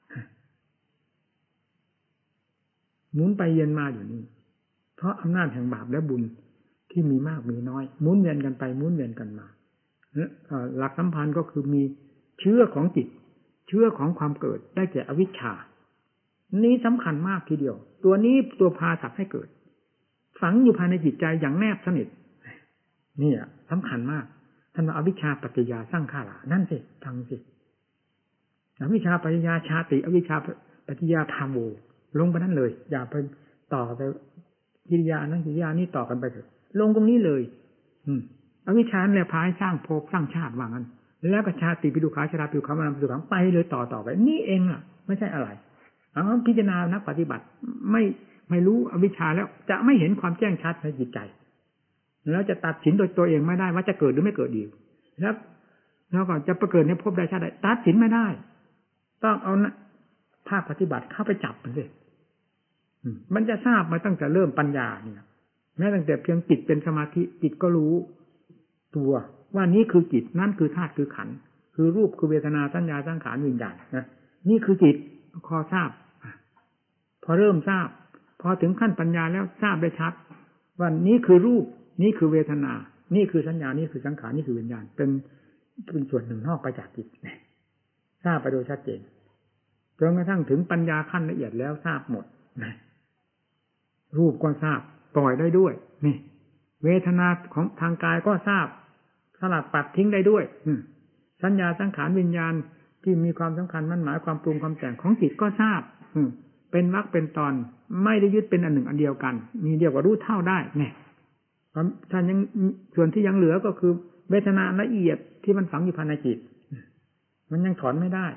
หมุนไปเย็นมาอยู่นี่เพราะอำนาจแห่งบาปและบุญที่มีมากมีน้อยหมุนเวียนกันไปหมุนเวียนกันมาหลักสัมพันธ์ก็คือมีเชื้อของจิตเชื้อของความเกิดได้แก่อวิชชานี้สำคัญมากทีเดียวตัวนี้ตัวพาสัตว์ให้เกิดฝังอยู่ภายในจิตใจอย่างแนบสนิทนี่สำคัญมากท่านว่าอวิชชาปัจจยาสร้างข้าหลานั่นสิฟังสิอวิชชาปัจจยาชาติอวิชชาปัจจยาธรรมโวลงไปนั่นเลยอย่าไปต่อไปกิริยานั้นกิริยานี้ต่อกันไปเถอะลงตรงนี้เลยอืมอวิชชาเนี่ยพาให้สร้างภพสร้างชาติว่างั้นแล้วก็ชาติปิดุขาชราปิดุขามรณะปิดุขังไปเลยต่อต่อไปนี่เองล่ะไม่ใช่อะไรอ๋อพิจารณานักปฏิบัติไม่ไม่รู้อวิชชาแล้วจะไม่เห็นความแจ้งชัดในจิตใจแล้วจะตัดสินโดยตัวเองไม่ได้ว่าจะเกิดหรือไม่เกิดดีแล้วแล้วก็จะประเกิดในภพใดชาติใดตัดสินไม่ได้ต้องเอาภาคปฏิบัติเข้าไปจับมันสิมันจะทราบมาตั้งแต่เริ่มปัญญาเนี่ยแม้ตั้งแต่เพียงจิตเป็นสมาธิจิตก็รู้ตัวว่านี้คือจิตนั่นคือธาตุคือขันธ์คือรูปคือเวทนาสัญญาสังขารวิญญาณนะนี่คือจิตพอทราบพอเริ่มทราบพอถึงขั้นปัญญาแล้วทราบได้ชัดว่านี้คือรูปนี้คือเวทนานี่คือสัญญานี่คือสังขารนี่คือวิญญาณเป็นเป็นส่วนหนึ่งนอกไปจากจิตทราบไปโดยชัดเจนจนกระทั่งถึงปัญญาขั้นละเอียดแล้วทราบหมดรูปก็ทราบปล่อยได้ด้วยนี่เวทนาของทางกายก็ทราบสลัดปัดทิ้งได้ด้วยสัญญาสังขารวิญญาณที่มีความสำคัญมั่นหมายความปรุงความแต่งของจิตก็ทราบเป็นมรรคเป็นตอนไม่ได้ยึดเป็นอันหนึ่งอันเดียวกันมีเดียวกับรู้เท่าได้เนี่ยถ้ายังส่วนที่ยังเหลือก็คือเวทนาละเอียดที่มันฝังอยู่ภายในจิตมันยังถอนไม่ได้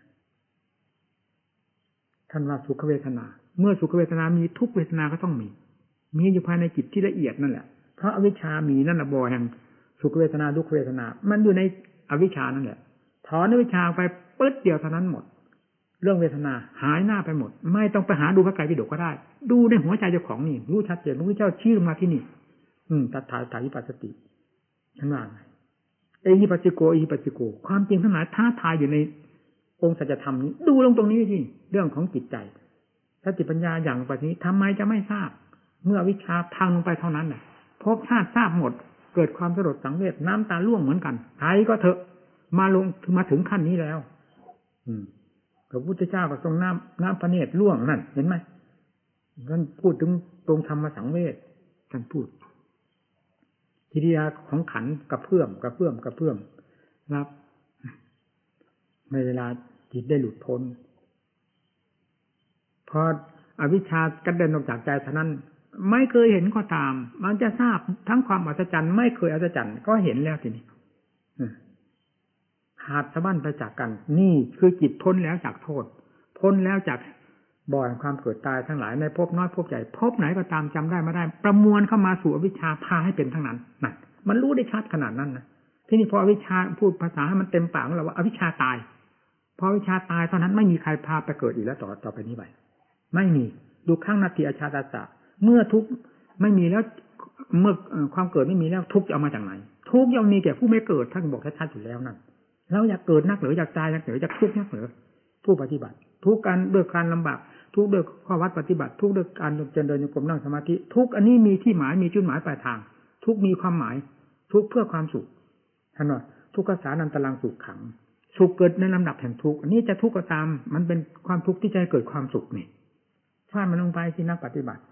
ท่านว่าสุขเวทนาเมื่อสุขเวทนามีทุกเวทนาก็ต้องมีมีอยู่ภายในจิตที่ละเอียดนั่นแหละเพราะอวิชชามีนั่นแหละบ่อแห่งสุขเวทนาทุกเวทนามันอยู่ในอวิชชานั่นแหละถอนอวิชชาไปปึ๊ดเดียวเท่านั้นหมดเรื่องเวทนาหายหน้าไปหมดไม่ต้องไปหาดูพระไตรปิฎกก็ได้ดูในหัวใจเจ้าของนี่รู้ชัดเจนพระพุทธเจ้าชี้ลงมาที่นี่อืมตัทธาตาวิปัสสติฉันว่าไงเอหิปัสสิโกเอหิปัสสิโกความจริงทั้งหลายท้าทายอยู่ในองค์สัจธรรมนี้ดูลงตรงนี้สิเรื่องของจิตใจสติปัญญาอย่างแบบนี้ทำไมจะไม่ทราบเมื่อวิชาพังลงไปเท่านั้นน่ะภพชาติทราบหมดเกิดความสลดสังเวชน้ำตาร่วงเหมือนกันใครก็เถอะมาลงมาถึงขั้นนี้แล้วอืมพระพุทธเจ้าก็ทรงน้ำน้ำพระเนตรร่วงนั่นเห็นไหมท่านพูดถึงตรงธรรมสังเวชท่านพูดกิริยาของขันกระเพื่อมกระเพื่อมกระเพื่อมรับในเวลาจิตได้หลุดพ้นพออวิชชากระเด็นออกจากใจเท่านั้นไม่เคยเห็นก็ตามมันจะทราบทั้งความอัศจรรย์ไม่เคยอัศจรรย์ก็เห็นแล้วทีนี้ขาดสะบั้นไปจากกันนี่คือจิตพ้นแล้วจากโทษพ้นแล้วจากบ่อแห่งความเกิดตายทั้งหลายในภพน้อยภพใหญ่ภพไหนก็ตามจำได้ไม่ได้ประมวลเข้ามาสู่อวิชชาพาให้เป็นทั้งนั้นนั่นมันรู้ได้ชัดขนาดนั้นนะที่นี่พออวิชชาพูดภาษาให้มันเต็มปากแล้วว่าอวิชชาตายพออวิชชาตายเท่านั้นไม่มีใครพาไปเกิดอีกแล้วต่อต่อไปนี้ไปไม่มีดูข้างนาทีอชาตาสะเมื่อทุกข์ไม่มีแล้วเมื่อความเกิดไม่มีแล้วทุกข์จะเอามาจากไหนทุกข์ย่อมมีแก่ผู้ไม่เกิดท่านบอกชัดๆอยู่แล้วนั่นแล้วอยากเกิดนักหรืออยากตายนักหรืออยากทุกข์นักหรือผู้ปฏิบัติทุกข์กันด้วยการลำบากทุกข์ด้วยข้อวัดปฏิบัติทุกข์ด้วยการเจริญเดินโยกมนั่งสมาธิทุกข์อันนี้มีที่หมายมีจุดหมายปลายทางทุกข์มีความหมายทุกข์เพื่อความสุขท่านว่าทุกขสานันตรังสุขขังสุขเกิดในลำดับแห่งทุกข์อันนี้จะทุกข์ก็ตามมันเป็นความทุกข์ที่จะเกิดความสุขนี่ฟาดมันลงไปที่นักปฏิบัติ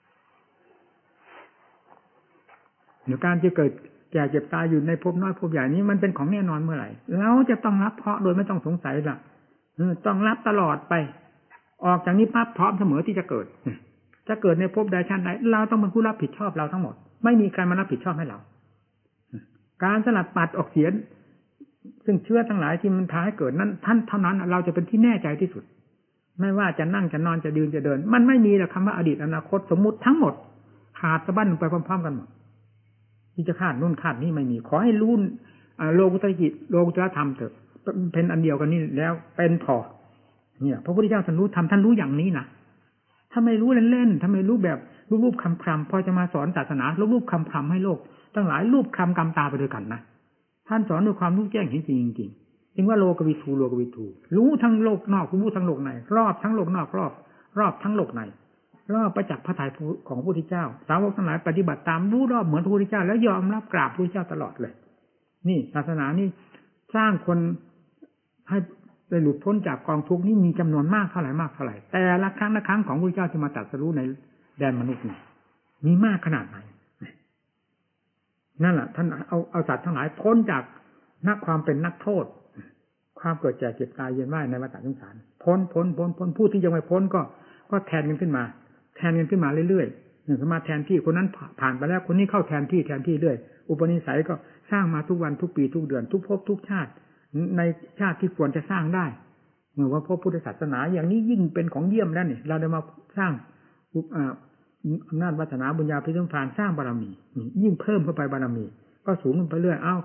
เดี๋ยวการจะเกิดแก่เจ็บตายอยู่ในภพน้อยภพใหญ่นี้มันเป็นของแน่นอนเมื่อไหร่เราจะต้องรับเพราะโดยไม่ต้องสงสัยล่ะต้องรับตลอดไปออกจากนี้ปั๊บพร้อมเสมอที่จะเกิดจะเกิดในภพใดชาติใดเราต้องเป็นผู้รับผิดชอบเราทั้งหมดไม่มีใครมารับผิดชอบให้เราการสลัดปัดออกเสียซึ่งเชื้อทั้งหลายที่มันพาให้เกิดนั้นท่านเท่านั้นเราจะเป็นที่แน่ใจที่สุดไม่ว่าจะนั่งจะนอนจะยืนจะเดินมันไม่มีหรอกคำว่าอดีตอนาคตสมมุติทั้งหมดขาดสะบั้นไปพร้อมๆกันหมดที่จะขาดนู่นขาดนี่ไม่มีขอให้รู้โลกุตตรจิตโลกุตตรธรรมเถอะเป็นอันเดียวกันนี่แล้วเป็นพอเนี่ยพระพุทธเจ้าท่านรู้ทำท่านรู้อย่างนี้นะถ้าไม่รู้เล่นๆถ้าไม่รู้แบบรูปๆคำๆพอจะมาสอนศาสนารูปๆคำๆให้โลกตั้งหลายรูปคำกำตาไปด้วยกันนะท่านสอนด้วยความรู้แจ้งเห็นจริงจริงจึงว่าโลกวิทูโลกวิทูรู้ทั้งโลกนอกรู้ทั้งโลกในรอบทั้งโลกนอกรอบรอบทั้งโลกในรอบประจักษ์พระทัยของพระพุทธเจ้าสาวกทั้งหลายปฏิบัติตามรู้รอบเหมือนพระพุทธเจ้าแล้วยอมรับกราบพระพุทธเจ้าตลอดเลยนี่ศาสนานี่สร้างคนให้ได้หลุดพ้นจากกองทุกข์นี่มีจำนวนมากเท่าไหร่มากเท่าไหร่แต่ละครั้งละครั้งของพระพุทธเจ้าที่มาตรัสรู้ในแดนมนุษย์นี่มีมากขนาดไหนนั่นแหละท่านเอาเอาสัตว์ทั้งหลายพ้นจากนักความเป็นนักโทษความเกิดแก่เจ็บตายเวียนว่ายในวัฏสงสารพ้นพ้นพ้นพ้นผู้ที่ยังไม่พ้นก็ก็แทนกันขึ้นมาแทนกันขึ้นมาเรื่อยๆหนึ่งมาแทนที่คนนั้นผ่านไปแล้วคนนี้เข้าแทนที่แทนที่เรื่อยอุปนิสัยก็สร้างมาทุกวันทุกปีทุกเดือนทุกภพทุกชาติในชาติที่ควรจะสร้างได้เมื่อว่าพระพุทธศาสนาอย่างนี้ยิ่งเป็นของเยี่ยมแล้วนี่เราได้มาสร้างอำนาจวาสนาบุญญาภิสมภารสร้างบารมียิ่งเพิ่มเข้าไปบารมีก็สูงขึ้นไปเรื่อยเอ้าพอ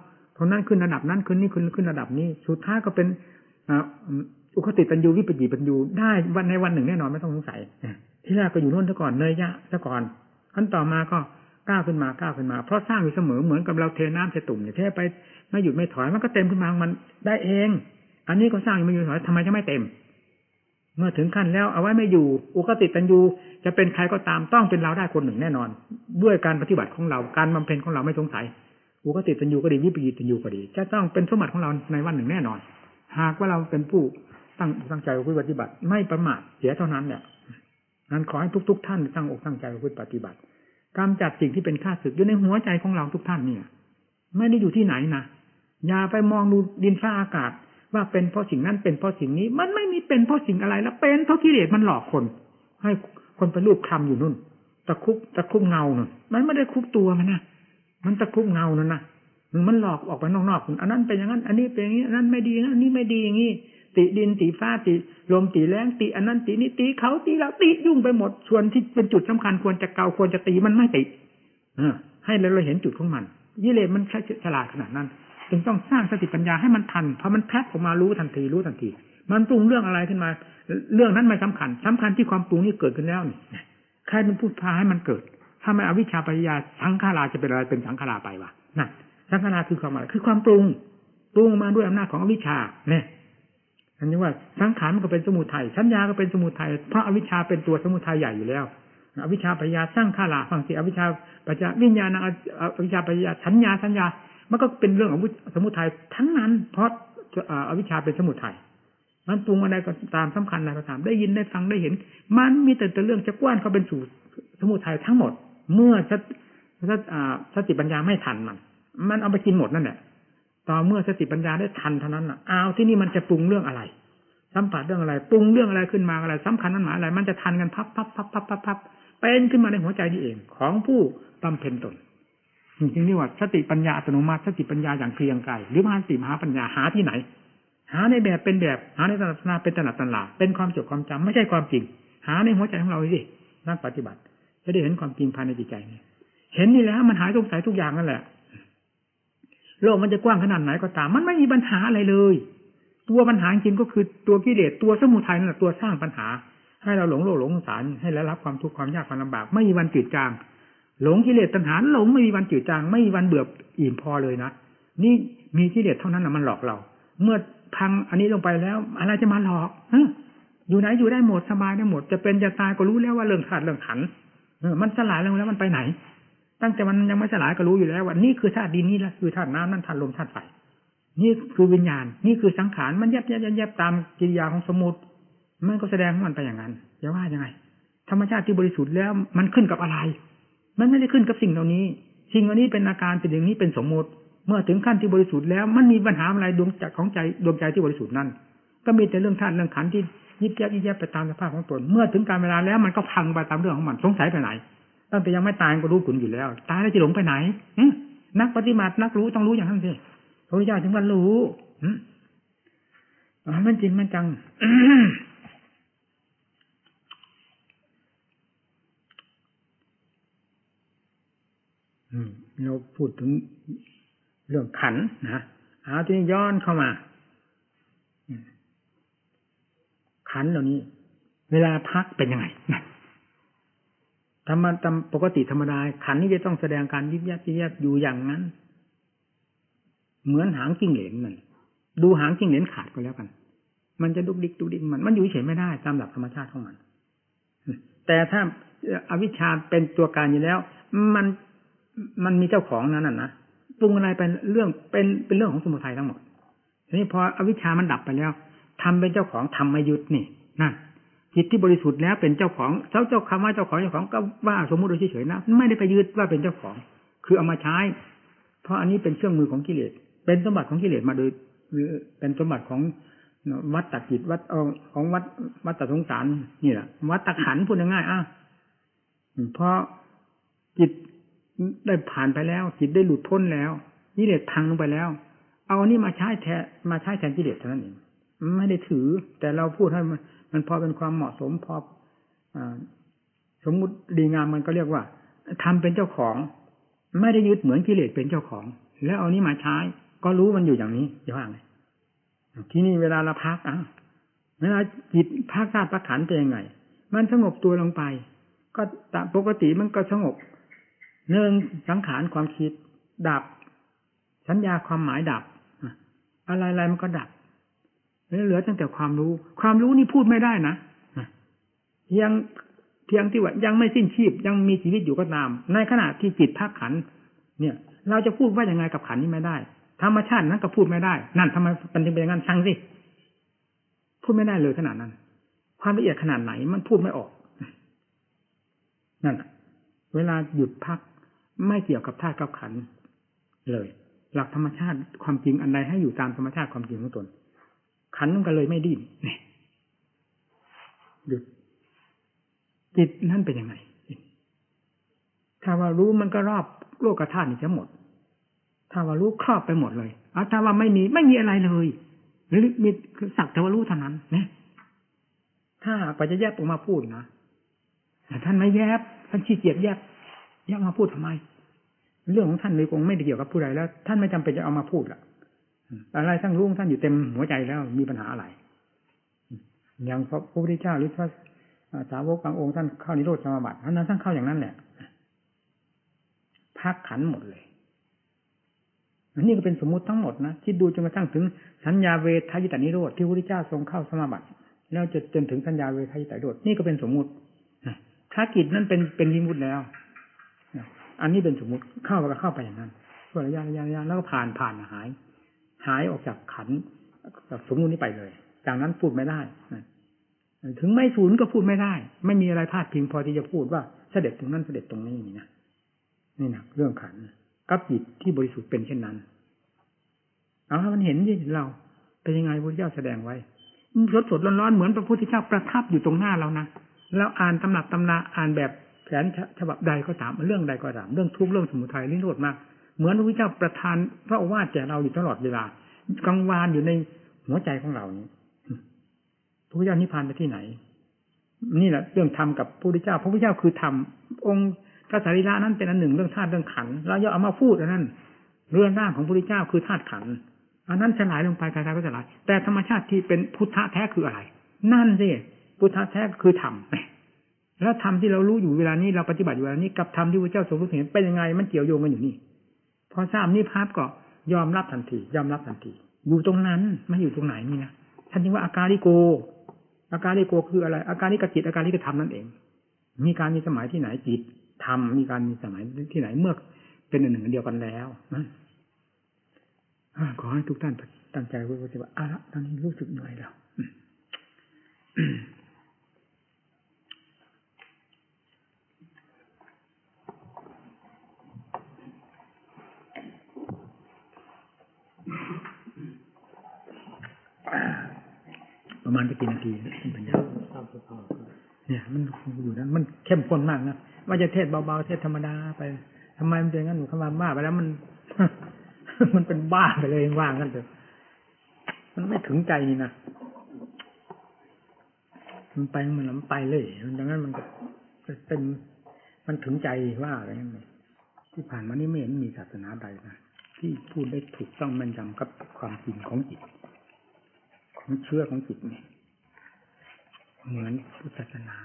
คนนั้นขึ้นระดับนั้นคนนี้ขึ้นขึ้นระดับนี้สุดท้ายก็เป็นอุคติตัญญูวิปจิปัญญูได้วันในวันหนึ่งแน่นอนไม่ต้องสงสัยที่แรกก็อยู่โน่นซะก่อนเนยยะซะก่อนขั้นต่อมาก็ก้าวขึ้นมาก้าวขึ้นมาเพราะสร้างอยู่เสมอเหมือนกับเราเทน้ำใส่ตุ่มเนี่ยเทไปไม่หยุดไม่ถอยมันก็เต็มขึ้นมามันได้เองอันนี้ก็สร้างอยู่ไม่หยุดถอยทำไมจะไม่เต็มเมื่อถึงขั้นแล้วเอาไว้ไม่อยู่อุคติตัญญูจะเป็นใครก็ตามต้องเป็นเราได้คนหนึ่งแน่นอนด้วยการปฏิบัติของเราการบำเพ็ญของเราไม่สงสัยอุคติตัญญูก็ดีวิปจิตัญญูก็ดีจะต้องเป็นสมบัติของเราในวันหนึ่งแน่นอนหากว่าเราเป็นผู้ตั้งตั้งใจปฏิบัติไม่ประมาทเสียเท่านั้นเนี่ยนั้นขอให้ทุกๆท่านตั้งอกตั้งใจปฏิบัติกำจัดสิ่งที่เป็นข้าศึกอยู่ในหัวใจของเราทุกท่านเนี่ยไม่ได้อยู่ที่ไหนนะอย่าไปมองดูดินฟ้าอากาศว่าเป็นเพราะสิ่งนั้นเป็นเพราะสิ่งนี้มันไม่มีเป็นเพราะสิ่งอะไรแล้วเป็นเพราะกิเลสมันหลอกคนให้คนไปรูปคลำอยู่นู่นตะคุบตะคุบเงานู่นมันไม่ได้คุบตัวมันนะมันตะคุบเงานั่นนะมันหลอกออกไปนอกๆอันนั้นเป็นอย่างนั้นอันนี้เป็นอย่างนี้อันนั้นไม่ดีนะอันนี้ไม่ดีอย่างนี้ติดินติฟ้าติลมติแรงติอันนั้นตินี้ติเขาติเราติยุ่งไปหมดส่วนที่เป็นจุดสำคัญควรจะเกาควรจะตีมันไม่ติเออให้เราเห็นจุดของมันกิเลสมันแค่ฉลาดขนาดนั้นจึงต้องสร้างสติปัญญาให้มันทันพอมันแพร่ออกมารู้ทันทีรู้ทันทีมันปรุงเรื่องอะไรขึ้นมาเรื่องนั้นไม่สำคัญสำคัญที่ความปรุงนี้เกิดขึ้นแล้วนี่ใครเป็นผู้พาให้มันเกิดถ้าไม่อวิชชาปัญญาสังขาราจะเป็นอะไรเป็นสังขาราไปวะนั่นสังขาราคือความอะไรคือความปรุงปรุงมาด้วยอำนาจของอวิชชาเนี่ยอันนี้ว่าสังขารมันก็เป็นสมุทัยสัญญาก็เป็นสมุทัยเพราะอวิชชาเป็นตัวสมุทัยใหญ่อยู่แล้วอวิชชาปัญญาสร้างขาราฟังสิอวิชชาปัญญาวิญญาณอวิชชาปัญญาสัญญาสัญญามันก็เป็นเรื่องของสมุทัยทั้งนั้นเพราะอวิชชาเป็นสมุทัยมันปรุงอะไรก็ตามสำคัญอะไรก็ตามได้ยินได้ฟังได้เห็นมันมีแต่เรื่องจะกว้านเข้าเป็นสู่สมุทัยทั้งหมดเมื่อสติสติปัญญาไม่ทันมันมันเอาไปกินหมดนั่นแหละต่อเมื่อสติปัญญาได้ทันเท่านั้นน่ะอ้าวที่นี่มันจะปรุงเรื่องอะไรสัมผัสเรื่องอะไรปรุงเรื่องอะไรขึ้นมาอะไรสำคัญนั้นหมายอะไรมันจะทันกันพับพับพับพับพับพับเป็นขึ้นมาในหัวใจนี่เองของผู้บำเพ็ญตนจริงๆนี่ว่าสติปัญญาอัตโนมัติสติปัญญาอย่างเกรียงไกรหรือมหาสติมหาปัญญาหาที่ไหนหาในแบบเป็นแบบหาในตนาเป็นตนาตนาเป็นความจดความจำไม่ใช่ความจริงหาในหัวใจของเราสินักปฏิบัติจะได้เห็นความจริงภายในจิตใจนี่เห็นนี่แล้วมันหายสงสัยทุกอย่างนั่นแหละโลกมันจะกว้างขนาดไหนก็ตามมันไม่มีปัญหาอะไรเลยตัวปัญหาจริงก็คือตัวกิเลสตัวสมุทัยนั่นแหละตัวสร้างปัญหาให้เราหลงโลกหลงสงสารให้เรารับความทุกข์ความยากความลำบากไม่มีวันจืดจางหลงกิเลสตัณหาหลงไม่มีวันจืดจางไม่มีวันเบื่ออิ่มพอเลยนะนี่มีกิเลสเท่านั้นนะมันหลอกเราเมื่อพังอันนี้ลงไปแล้วอะไรจะมาหลอกอยู่ไหนอยู่ได้หมดสบายได้หมดจะเป็นจะตายก็รู้แล้วว่าเรื่องธาตุเรื่องขันธ์มันสลายลงแล้วมันไปไหนตั้งแต่มันยังไม่สลายก็รู้อยู่แล้วว่านี่คือธาตุดินนี่แหละคือธาตุน้ำนั่นธาตุลมธาตุไฟนี่คือวิญญาณนี่คือสังขารมันแยบแยบแยบตามกิริยาของสมุติมันก็แสดงของมันไปอย่างนั้นจะว่ายังไงธรรมชาติที่บริสุทธิ์แล้วมันขึ้นกับอะไรมันไม่ได้ขึ้นกับสิ่งเหล่านี้สิ่งเหล่านี้เป็นอาการเป็นอย่างนี้เป็นสมมติเมื่อถึงขั้นที่บริสุทธิ์แล้วมันมีปัญหาอะไรดวงใจของใจดวงใจที่บริสุทธิ์นั้นก็มีแต่เรื่องธาตุเรื่องขันธ์ที่ยิบยับยิบยับไปตามสภาพของตนเมื่อถึงการเวลาแล้วมันก็พังไปตามเรื่องของมันสงสัยไปไหนตั้งแต่ยังไม่ตายก็รู้ผลอยู่แล้วตายแล้วจะหลงไปไหนนักปฏิบัตินักรู้ต้องรู้อย่างนั้นสิพระพุทธเจ้าถึงว่ารู้อ๋อมันจริงมันจังเราพูดถึงเรื่องขันนะเอาที่ย้อนเข้ามาขันเหล่านี้เวลาพักเป็นยังไงธรรมะปกติธรรมดาขันนี้จะต้องแสดงการยิบยับยิบยับอยู่อย่างนั้นเหมือนหางจิ้งเหลนนั่นดูหางจิ้งเหลนขาดก็แล้วกันมันจะดุกดิกดุกดิกมันมันอยู่เฉยไม่ได้ตามหลักธรรมชาติของมันแต่ถ้าอวิชชาเป็นตัวการอยู่แล้วมันมันมีเจ้าของนั้นน่ะนะปรุงอะไรเป็นเรื่องเป็นเป็นเรื่องของสมุทัยทั้งหมดทีนี้พออวิชชามันดับไปแล้วทำเป็นเจ้าของทำไม่ยึดนี่นั่นจิตที่บริสุทธิ์แล้วเป็นเจ้าของเจ้าเจ้าคำว่าเจ้าของเจ้าของก็ว่าสมมุติโดยเฉยๆนะไม่ได้ไปยึดว่าเป็นเจ้าของคือเอามาใช้เพราะอันนี้เป็นเครื่องมือของกิเลสเป็นสมบัติของกิเลสมาโดยเป็นสมบัติของวัฏฏจิตวัฏของวัฏวัฏฏสงสารนี่แหละวัฏฏขันธ์พูดง่ายๆอ่ะเพราะจิตได้ผ่านไปแล้วจิตได้หลุดพ้นแล้วกิเลสพังลงไปแล้วเอาอันนี้มาใช้แทนมาใช้แทนกิเลสเท่านั้นเองไม่ได้ถือแต่เราพูดให้มันมันพอเป็นความเหมาะสมพอสมมุติดีงามมันก็เรียกว่าทำเป็นเจ้าของไม่ได้ยึดเหมือนกิเลสเป็นเจ้าของแล้วเอานี้มาใช้ก็รู้มันอยู่อย่างนี้จะว่าไงที่นี่เวลาเราพักอ่ะเวลาจิตพักธาตุพักขันธ์เป็นยังไงมันสงบตัวลงไปก็ตามปกติมันก็สงบเนื่องสังขารความคิดดับสัญญาความหมายดับอะไรๆมันก็ดับเหลือตั้งแต่ความรู้ความรู้นี่พูดไม่ได้นะยังเพียงที่ว่ายังไม่สิ้นชีพยังมีชีวิตอยู่ก็ตามในขณะที่จิตพักขันเนี่ยเราจะพูดว่ายังไงกับขันนี้ไม่ได้ธรรมชาตินั้นก็พูดไม่ได้นั่นทำไมมันถึงเป็นอย่างนั้นสั่งสิพูดไม่ได้เลยขนาดนั้นความละเอียดขนาดไหนมันพูดไม่ออกนั่นเวลาหยุดพักไม่เกี่ยวกับธาตุกับขันเลยหลักธรรมชาติความจริงอันใดให้อยู่ตามธรรมชาติความจริงของตนขันมันก็เลยไม่ดิ้นเนี่ยหยุดจิตนั่นเป็นยังไงถ้าว่ารู้มันก็รอบโลกธาตุนี่จะหมดถ้าว่ารู้ครอบไปหมดเลยเอาถ้าว่าไม่มีไม่มีอะไรเลยหรือมีสักแต่ว่ารู้เท่านั้นเนี่ยถ้าไปจะแยกออกมาพูดนะแต่ท่านไม่แยกท่านขี้เกียจแยกแยกมาพูดทำไมเรื่องของท่านเลยคงไม่ได้เกี่ยวกับผู้ใดแล้วท่านไม่จำเป็นจะเอามาพูดละอะไรทั้งรู้ท่านอยู่เต็มหัวใจแล้วมีปัญหาอะไรอย่างพระพุทธเจ้าหรือพระสาวกบางองค์ท่านเข้านิโรธสมาบัติท่านนั้นท่านเข้าอย่างนั้นแหละพักขันหมดเลยอันนี้ก็เป็นสมมุติทั้งหมดนะคิดดูจนกระทั่งถึงสัญญาเวทายตานิโรธที่พระพุทธเจ้าทรงเข้าสมาบัติแล้วจะจนถึงสัญญาเวทายตานิโรธนี่ก็เป็นสมมุติถ้าจิตนั้นเป็นเป็นวิมุตติแล้วอันนี้เป็นสมมุติเข้าก็เข้าไปอย่างนั้นช่วระยะระยะระยะแล้วก็ผ่านผ่านหายหายออกจากขันจากสมมุตินี้ไปเลยจากนั้นพูดไม่ได้ถึงไม่ศูนย์ก็พูดไม่ได้ไม่มีอะไรพาดพิงพอที่จะพูดว่าเสด็จตรงนั้นเสด็จตรงนี้นี่นะนี่นะเรื่องขันกับจิตที่บริสุทธิ์เป็นเช่นนั้นเอาถ้ามันเห็นที่เราเป็นยังไงพระพุทธเจ้าแสดงไว้สดสดร้อนๆเหมือนพระพุทธเจ้าประทับอยู่ตรงหน้าเรานะแล้วอ่านตำหนักตำราอ่านแบบแผนฉบับใดก็ตามเรื่องใดก็ตามเรื่องทุกข์เรื่องสมุทัยนิโรธมากเหมือนพระพุทธเจ้าประทานพระโอวาทแก่เราอยู่ตลอดเวลากังวานอยู่ในหัวใจของเรานี้พระพุทธเจ้านิพพานไปที่ไหนนี่แหละเรื่องธรรมกับพระพุทธเจ้าพระพุทธเจ้าคือธรรมองค์พระสรีระนั้นเป็นอันหนึ่งเรื่องธาตุเรื่องขันธ์เราอย่าเอามาพูดอันนั้นเรื่องร่างของพระพุทธเจ้าคือธาตุขันธ์อันนั้นสลายลงไปใครๆก็สลายแต่ธรรมชาติที่เป็นพุทธะแท้คืออะไรนั่นสิพุทธะแท้คือธรรมแล้วธรรมที่เรารู้อยู่เวลานี้เราปฏิบัติอยู่เวลานี้กับธรรมที่พระเจ้าทรงรู้เห็นเป็นยังไงมันเกี่ยวโยงกันอยู่นี่พอทราบนี่ภาพก็ยอมรับทันทียอมรับทันทีอยู่ตรงนั้นไม่อยู่ตรงไหนนี่นะท่านจึงว่าอาการลิโกอาการลิโกคืออะไรอาการลิกจิตอาการลิกธรรมนั่นเองมีการมีสมัยที่ไหนจิตธรรมมีการมีสมัยที่ไหนเมื่อเป็นอันหนึ่งเดียวกันแล้วนะขอให้ทุกท่านตั้งใจไว้ว่าอ่ะตอนนี้รู้สึกเหนื่อยแล้วประมาณกี่นาทีเป็นปัญญาเนี่ยมันอยู่นั้นมันเข้มข้นมากนะว่าจะเทศเบาๆเทศธรรมดาไปทำไมมันเป็นงั้นหนูคำว่าบ้าไปแล้วมันมันเป็นบ้าไปเลยว่างกันเถอะมันไม่ถึงใจนี่นะมันไปมันมันไปเลยมันดังนั้นมันก็เป็นมันถึงใจว่าอะไรนั่นเลยที่ผ่านมานี่ไม่เห็นมีศาสนาใดนะที่พูดได้ถูกต้องแม่นยำกับความจริงของจิตของเชื่อของจิตนี่เหมือนพุทธศาสนา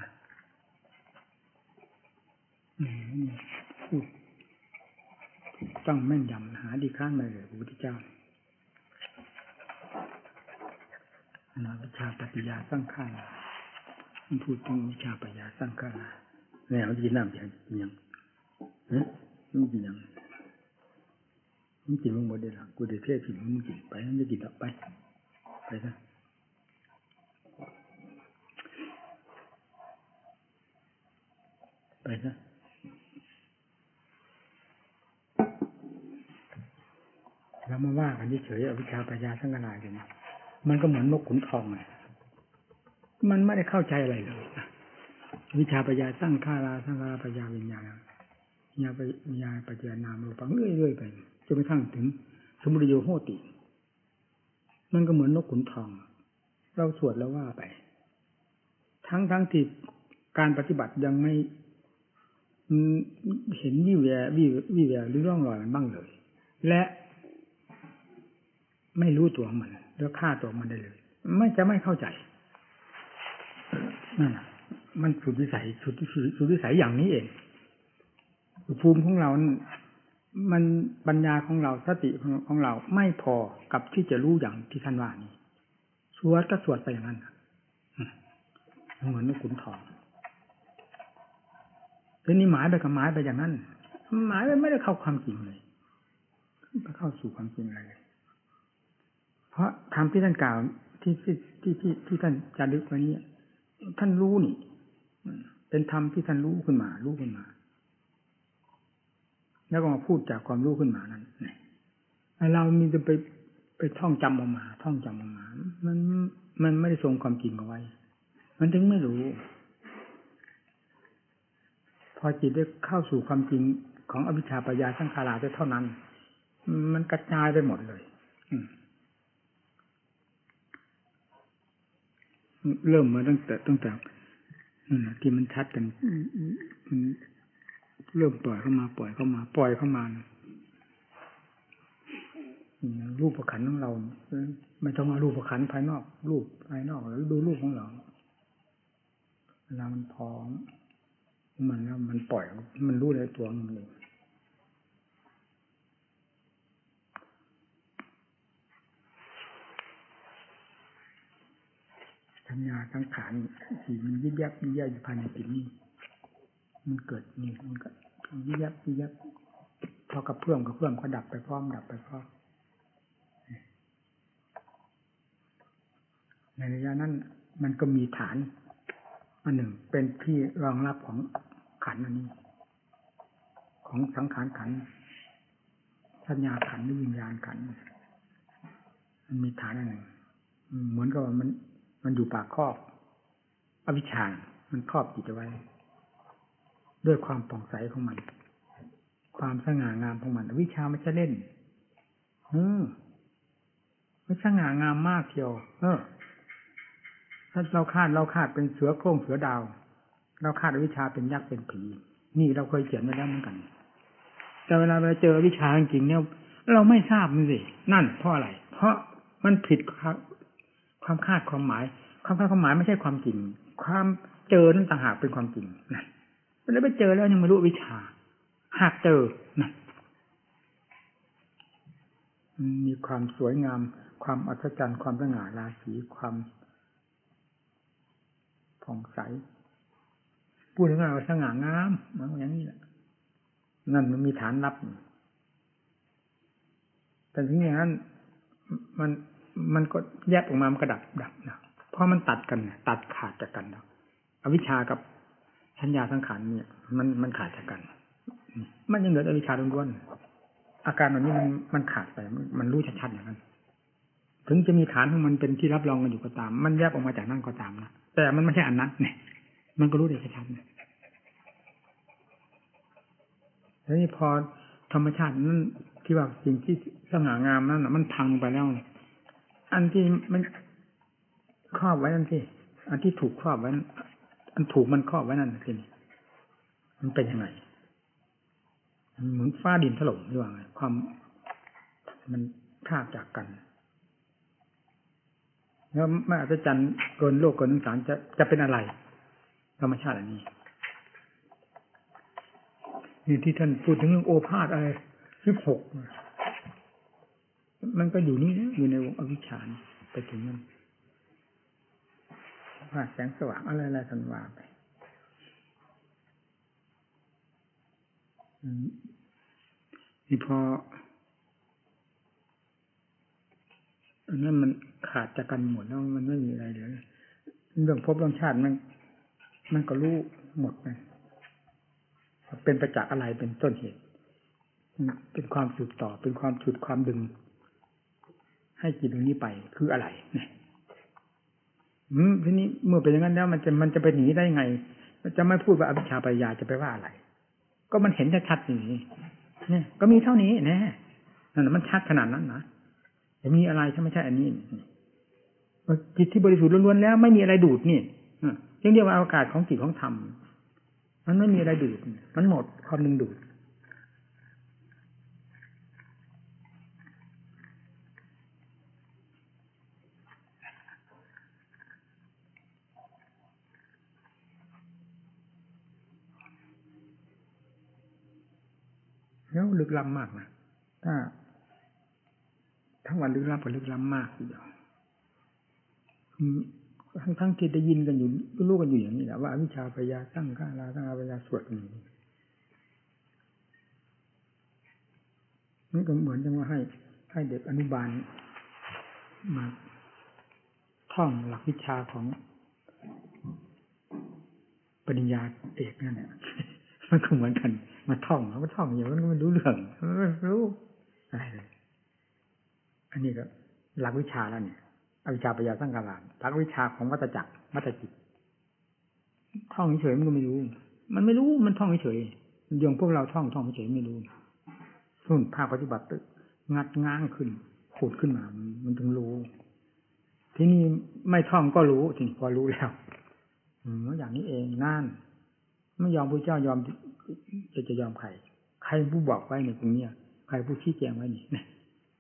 พูดต้องแม่นยำหาดีข้างเลยพระพุทธเจ้าอนาวิชาปฏิยาสร้างข้างมันพูดถึงวิชาปฏิยาสร้างข้างแล้วมันกินน้ำอย่างยังเฮ้ยมันกินยังมันกินลงหมดเลยล่ะกูเดือดเทศผิดมันกินไปมันจะกินต่อไปไปซะไปซะแล้วมาว่ากันเฉยๆอวิชชาปัญญาทั้งหลายเลยนะมันก็เหมือนนกขุนทองไงมันไม่ได้เข้าใจอะไรเลยวิชาปัญญาสร้างฆาราสร้างฆาราปัญญาวิญญาณญาปัญญาปัญญานามรูปังเรื่อยๆไปจนกระทั่งถึงสมุทโยโหติมันก็เหมือนนกขุนทองเราสวดแล้วว่าไปทั้งทั้งที่การปฏิบัติยังไม่เห็นวิแวววิวิแววหรือร่องรอยมันบ้างเลยและไม่รู้ตัวมันแล้วฆ่าตัวมันได้เลยไม่จะไม่เข้าใจนั่นมันสุดวิสัยสุดสุดวิสัยอย่างนี้เองภูมิของเรามันปัญญาของเราสติของเราไม่พอกับที่จะรู้อย่างที่ท่านว่านี้สวดก็สวดไปอย่างนั้นเหมือนนกขุนทองทีนี้หมายไปกับหมายไปอย่างนั้นหมายไปไม่ได้เข้าความจริงเลยไม่เข้าสู่ความจริงอะไรเลยเพราะธรรมที่ท่านกล่าวที่ที่ที่ที่ที่ท่านจารึกไว้นี้ท่านรู้นี่เป็นธรรมที่ท่านรู้ขึ้นมารู้ขึ้นมาแล้วก็มาพูดจากความรู้ขึ้นมานั้นเรามีจะไปไปท่องจำออกมาท่องจำออกมามันมันไม่ได้ทรงความจริงเอาไว้มันถึงไม่รู้พอจิตได้เข้าสู่ความจริงของอวิชชาปัญญาสังขาราได้เท่านั้นมันกระจายไปหมดเลยเริ่มมาตั้งแต่ตั้งแต่ที่มันชัดกันมันเริ่มปล่อยเข้ามาปล่อยเข้ามาปล่อยเข้ามารูปประขันของเราไม่ต้องมารูปประขันภายนอกรูปภายนอกแล้วดูรูปของเราเวลามันพร้อมมันแล้วมันปล่อยมันรู้ในตัวมันเองสัญญาสังขารที่มันยิบยับยิบยับอยู่ภายในจิตนี่มันเกิดนี่มันก็ยิบยับยิบยับพอกับเพื่อมกับเพื่อมก็ดับไปพร้อมดับไปพร้อมในระยะนั้นมันก็มีฐานอันหนึ่งเป็นที่รองรับของขันธ์อันนี้ของสังขารขันธ์สัญญาขันธ์หรือวิญญาณขันธ์มันมีฐานอันหนึ่งเหมือนกับมันมันอยู่ปากครอบอวิชชามันครอบจิตเอาไว้ด้วยความผ่องใสของมันความสง่างามของมันอวิชชาไม่ใช่เล่นอืมไม่สง่างามมากเทียวเออถ้าเราคาดเราคาดเป็นเสือโคร่งเสือดาวเราคาดอวิชชาเป็นยักษ์เป็นผีนี่เราเคยเขียนไว้แล้วเหมือนกันแต่เวลาเราเจออวิชชาจริงๆเนี่ยเราไม่ทราบมันสินั่นเพราะอะไรเพราะมันผิดความคาดความหมายความคาดความหมายไม่ใช่ความจริงความเจอนั่นต่างหากเป็นความจริงนั่นแล้วไปเจอแล้วยังไม่รู้วิชาหากเจอนั่นมีความสวยงามความอัศจรรย์ความสง่าราศีความผ่องใสพูดถึงเราสง่างามมันอย่างนี้แหละนั่นมันมีฐานรับแต่ถึงอย่างนั้นมันมันก็แยกออกมามันก็ดับดับนะเพราะมันตัดกันตัดขาดจากกันแล้วอวิชชากับสัญญาสังขารเนี่ยมันมันขาดจากกันมันยังเหลืออวิชชาล้วนๆอาการแบบนี้มันมันขาดไปมันรู้ชัดๆอย่างนั้นถึงจะมีฐานของมันเป็นที่รับรองกันอยู่ก็ตามมันแยกออกมาจากนั่นก็ตามนะแต่มันไม่ใช่อันนั้นเนี่ยมันก็รู้ได้ชัดๆเนี่ยแล้วนี่พอธรรมชาตินั้นที่ว่าสิ่งที่สง่างามนั้นมันพังไปแล้วอันที่มันครอบไว้นั่นสิอันที่ถูกครอบไว้อันถูกมันครอบไว้นั่นสิมันเป็นยังไงเหมือนฟ้าดินถล่มหรือว่าไงความมันพรากจากกันแล้วไม่อัศจรรย์เกินโลกเกินสงสารจะจะเป็นอะไรธรรมชาติอันนี้นี่ที่ท่านพูดถึงเรื่องโอภาสอะไรสิบหกมันก็อยู่นี่นะอยู่ในวงอวิชชาไปถึงนั้นภาสแสงสว่างอะไรอะไรสันว่าไปนี่พออันนั้นมันขาดจากกันหมดแล้วมันไม่มีอะไรเหลือเรื่องภพเรื่องชาติมันมันก็รู้หมดเลยเป็นประจักษ์อะไรเป็นต้นเหตุเป็นความสืบต่อเป็นความฉุดความดึงให้จิตตรงนี้ไปคืออะไรเนี่ยอืมทีนี้เมื่อเป็นอย่างนั้นแล้วมันจะมันจะไปหนีได้ไงจะไม่พูดว่าอวิชชาปัญญาจะไปว่าอะไรก็มันเห็นชัดๆอย่างนี้เนี่ยก็มีเท่านี้แน่นั่นมันชัดขนาดนั้นนะจะมีอะไรถ้าไม่ใช่อันนี้จิตที่บริสุทธิ์ล้วนๆแล้วไม่มีอะไรดูดนี่จึงเรียกว่าอากาศของจิตของธรรมมันไม่มีอะไรดูดมันหมดความดึงดูดแล้วลึกล้ำมากนะถ้าทั้งวันลึกล้ำกับลึกล้ำมากทีเดียวทั้งทั้งที่ได้ยินกันอยู่รู้กันอยู่อย่างนี้แหละว่าอวิชชาปัญญาสร้างฆาราสร้างอาปัญญาสวดกันอยู่มันก็เหมือนจะว่าให้ให้เด็กอนุบาลมาท่องหลักวิชาของปริญญาเอกนั่นแหละมันก็เหมือนกันมาท่องเขาก็ท่องอย่างนั้นก็ไม่รู้เรื่องไม่รู้อะไรเลยอันนี้ก็หลักวิชาแล้วเนี่ยอวิชชาปัญญาสร้างฆาราหลักวิชาของวัฏจักรวัฏจิตท่องเฉยมันก็ไม่รู้มันไม่รู้มันท่องเฉยอย่างพวกเราท่องท่องเฉยไม่รู้ส่วนภาคปฏิบัติงัดง้างขึ้นขูดขึ้นมามันถึงรู้ที่นี่ไม่ท่องก็รู้ถึงพอรู้แล้วอืมอย่างนี้เองนั่นไม่ยอมพระเจ้ายอมจะจะยอมใครใครผู้บอกไว้ในตรงนี้ใครผู้ชี้แจงไว้นี่เนี่ย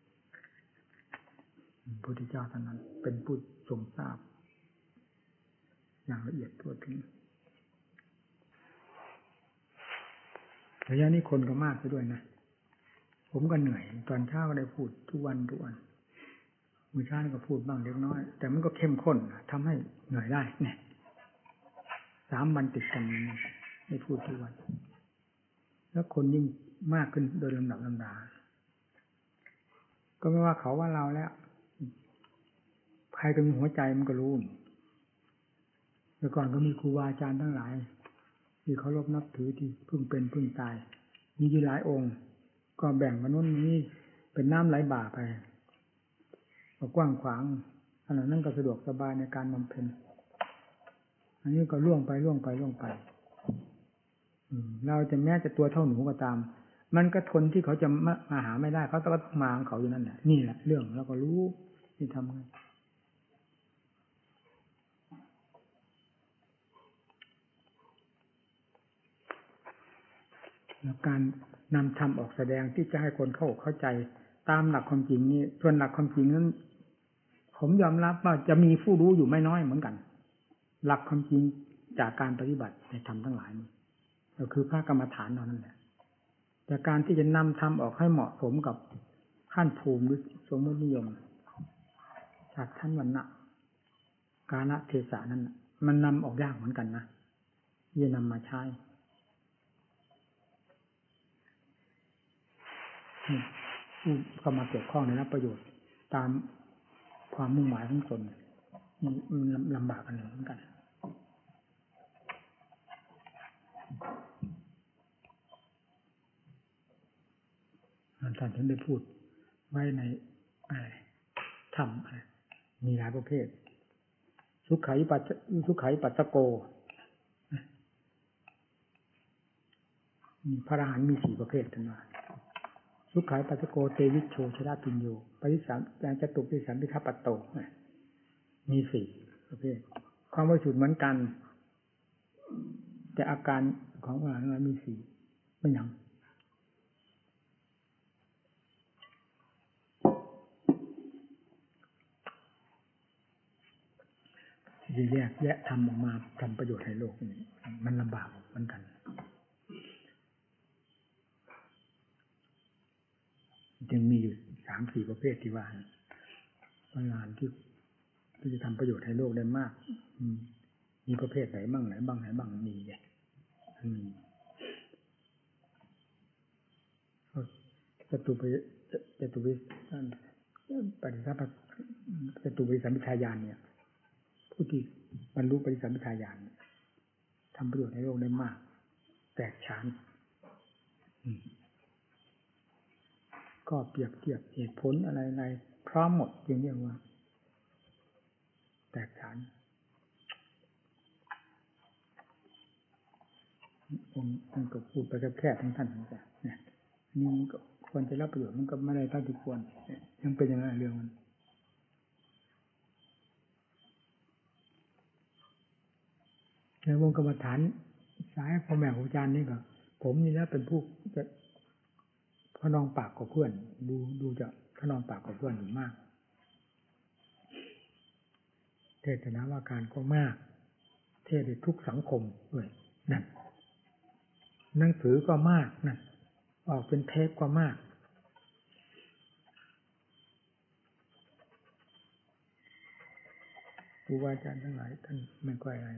พระพุทธเจ้าท่านนั้นเป็นผู้ทรงทราบอย่างละเอียดทั่วถึงระยะนี้คนก็มากไปด้วยนะผมก็เหนื่อยตอนเช้าก็ได้พูดทุกวันทุกวันมื้อเช้าก็พูดบ้างเล็กน้อยแต่มันก็เข้มข้นทำให้เหนื่อยได้เนี่ยสามวันติดกันไม่พูดทุกวันแล้วคนยิ่งมากขึ้นโดยลำดับลำดาก็ไม่ว่าเขาว่าเราแล้วใครก็มีหัวใจมันก็รู้แต่ก่อนก็มีครูบาอาจารย์ทั้งหลายที่เคารพนับถือที่เพิ่งเป็นเพิ่งตายมีอยู่หลายองค์ก็แบ่งกันนู้นนี้เป็นน้ำไหลบ่าไปก็กว้างขวางขณะนั้นก็สะดวกสบายในการบำเพ็ญอันนี้ก็ล่วงไปล่วงไปล่วงไปเราจะแม้จะตัวเท่าหนูก็ตามมันก็ทนที่เขาจะมามาหาไม่ได้เขาต้องมาของเขาอยู่นั่นแหละนี่แหละเรื่องเราก็รู้ที่ทำไงแล้วการนำธรรมออกแสดงที่จะให้คนเข้าเข้าใจตามหลักความจริงนี่ส่วนหลักความจริงนั้นผมยอมรับว่าจะมีผู้รู้อยู่ไม่น้อยเหมือนกันหลักความจริงจากการปฏิบัติในธรรมทั้งหลายนี่ก็คือพระกรรมฐานนั่นแหละแต่การที่จะนำธรรมออกให้เหมาะสมกับขั้นภูมิหรือสมมตินิยมจากชั้นวรรณะกาลเทศะนั้นมันนำออกยากเหมือนกันนะที่จะนำมาใช้ผู้เข้ามาเกี่ยวข้องในรับประโยชน์ตามความมุ่งหมายของตนมันลำบากกันเหมือนกันท่านถึงได้พูดไว้ในอะไรธรรมมีหลายประเภทสุขัยปัจสุขัยปัจจโกมีพระอรหันต์มีสี่ประเภทท่านว่าสุขัยปัจจโกเตวิชโชชราปิญโยปริสัมยังจตุปริสัมภิทัปปัตโตมีสี่ประเภทความบริสุทธิ์เหมือนกันแต่อาการของพระอรหันต์มีสี่ไม่ยังแยกแยะทำออกมาทำประโยชน์ให้โลกนี่มันลำบากเหมือนกันจึงมีอยู่สามสี่ประเภทที่ว่างานที่ที่จะทำประโยชน์ให้โลกได้มากมีประเภทไหนบ้างไหนบ้างไหนบ้างมีเนี่ยจตุปจตุวิปฏิสัมปจตุวิสัมปทายานเนี่ยผู้ที่บรรลุปฏิสัมภิทาญาณทำประโยชน์ในโลกได้มากแตกฉานก็เปรียบเทียบเหตุผลอะไรๆพร้อมหมดอย่างเรียกว่าแตกฉานองค์ท่านก็พูดไปแค่ๆทั้งท่านนะเนี่ยนี่ก็ควรจะรับประโยชน์มันก็ไม่ได้เท่าที่ควรยังเป็นอย่างไรเรื่องมันในวงกรรมฐานสายพ่อแม่ครูอาจารย์นี่ก็ผมนี่แล้วเป็นผู้จะขนองปากกับเพื่อนดูดูจะขนองปากกับเพื่อนอยู่มากเทศนาว่าการก็มากเทศในทุกสังคมเลยนั่นหนังสือก็มากนั่นออกเป็นเทปกว่ามากครูบาอาจารย์ทั้งหลายท่านไม่ค่อยอะไร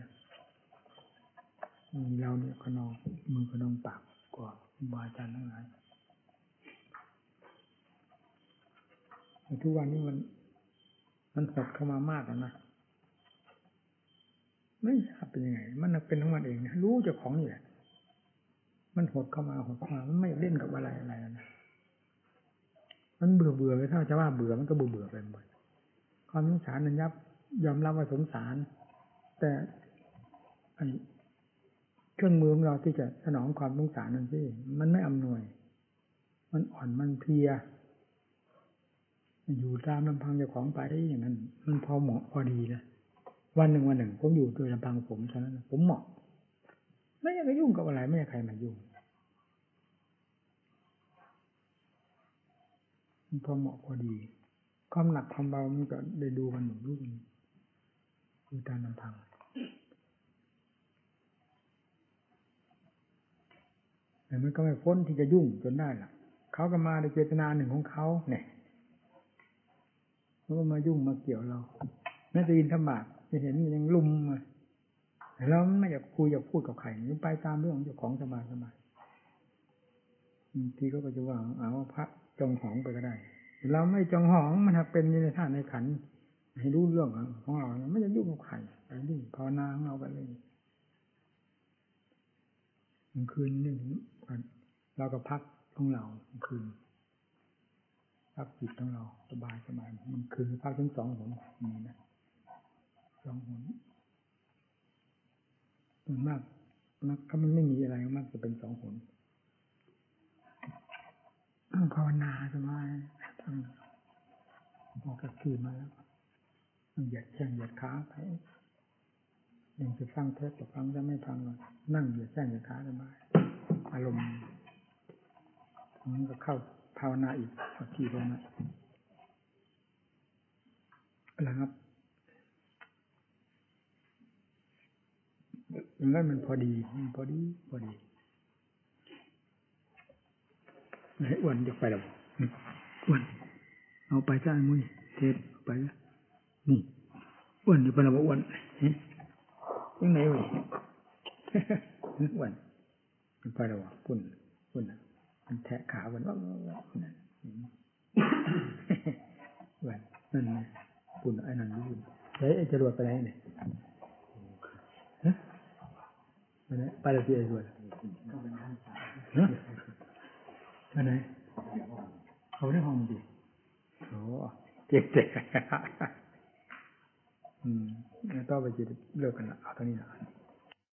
เราเนี่ยขนองมือขนองปากกว่าครูบาอาจารย์ทั้งหลายทุกวันนี้มันมันหดเข้ามามากแล้วนะไม่ทราบเป็นยังไงมันเป็นของมันเองนะรู้เจ้าของนี่แหละมันหดเข้ามาหดเข้ามามันไม่เล่นกับอะไรอะไรนะมันเบื่อเบื่อไปถ้าจะว่าเบื่อมันก็เบื่อเบื่อไปหมดความสงสารนั้นยับยอมรับว่าสงสารแต่ไอ้เครื่องมือของเราที่จะสนองความสงสารนั่นสิมันไม่อำนวยมันอ่อนมันเพลียอยู่ตามลำพังเจ้าของไปได้อย่างนั้นมันพอเหมาะพอดีนะวันหนึ่งวันหนึ่งผมอยู่โดยลำพังผมเท่านั้นผมเหมาะไม่อยากจะยุ่งกับอะไรไม่อยากใครมายุ่งมันพอเหมาะพอดีความหนักความเบามันก็ได้ดูกันหนึ่งรูปอยู่ตามลำพังแต่มันก็ไม่พ้นที่จะยุ่งจนได้ล่ะเขาก็มาในเจตนาหนึ่งของเขาเนี่ยเขาก็มายุ่งมาเกี่ยวเราแม้แต่ยินธรรมะจะเห็นมันยังลุมมาแล้วไม่อยากคุยอยากพูดกับใครไปตามเรื่องของเจ้าของสบายสบายบางทีก็จะว่าเอาพระจงหองไปก็ได้เราไม่จงหองมันเป็นในท่าในขันให้รู้เรื่องของเราไม่จะยุ่งกับใครไปดิภาวนาของเราไปเลยคืนหนึ่งเราก็พักของเราคืนพักจิตของเราสบายสบายมันคืนพักถึงสองหนนี่นะสองหนมากมากถ้ามันไม่มีอะไรมากจะเป็นสองหนภาวนาสบายทั้งออกจากที่มาแล้วเหยียดแข้งเหยียดขาไปยังจะฟังเทศจะฟังจะไม่ฟังนั่งเหยียดแข้งเหยียดขาสบายอารมณ์มันก็เข้าภาวนาอีกที่ตรงนั้นอะไรครับแล้วมันพอดีมันพอดีพอดีไหนอ้วนจะไปหรออ้วนเอาไปจ้ามุ้ยเทปไปแล้วนี่อ้วนจะไปหรออ้วนยังไงวะอ้วนมันไปหรอปุ่นปุ่นมันแทะขาวันว่านั่นวันนั่นไงปุ่นไอ้นั่นนี่ปุ่นเฮ้ยจะรวดไปไหนเนี่ยฮะไปไหนไปแล้วที่ไอ้รวดฮะไปไหนเขาได้ห้องดิโอ้เจ็บเจ็บอืมต้องไปจิตเลิกกันละเอาเท่านี้นะ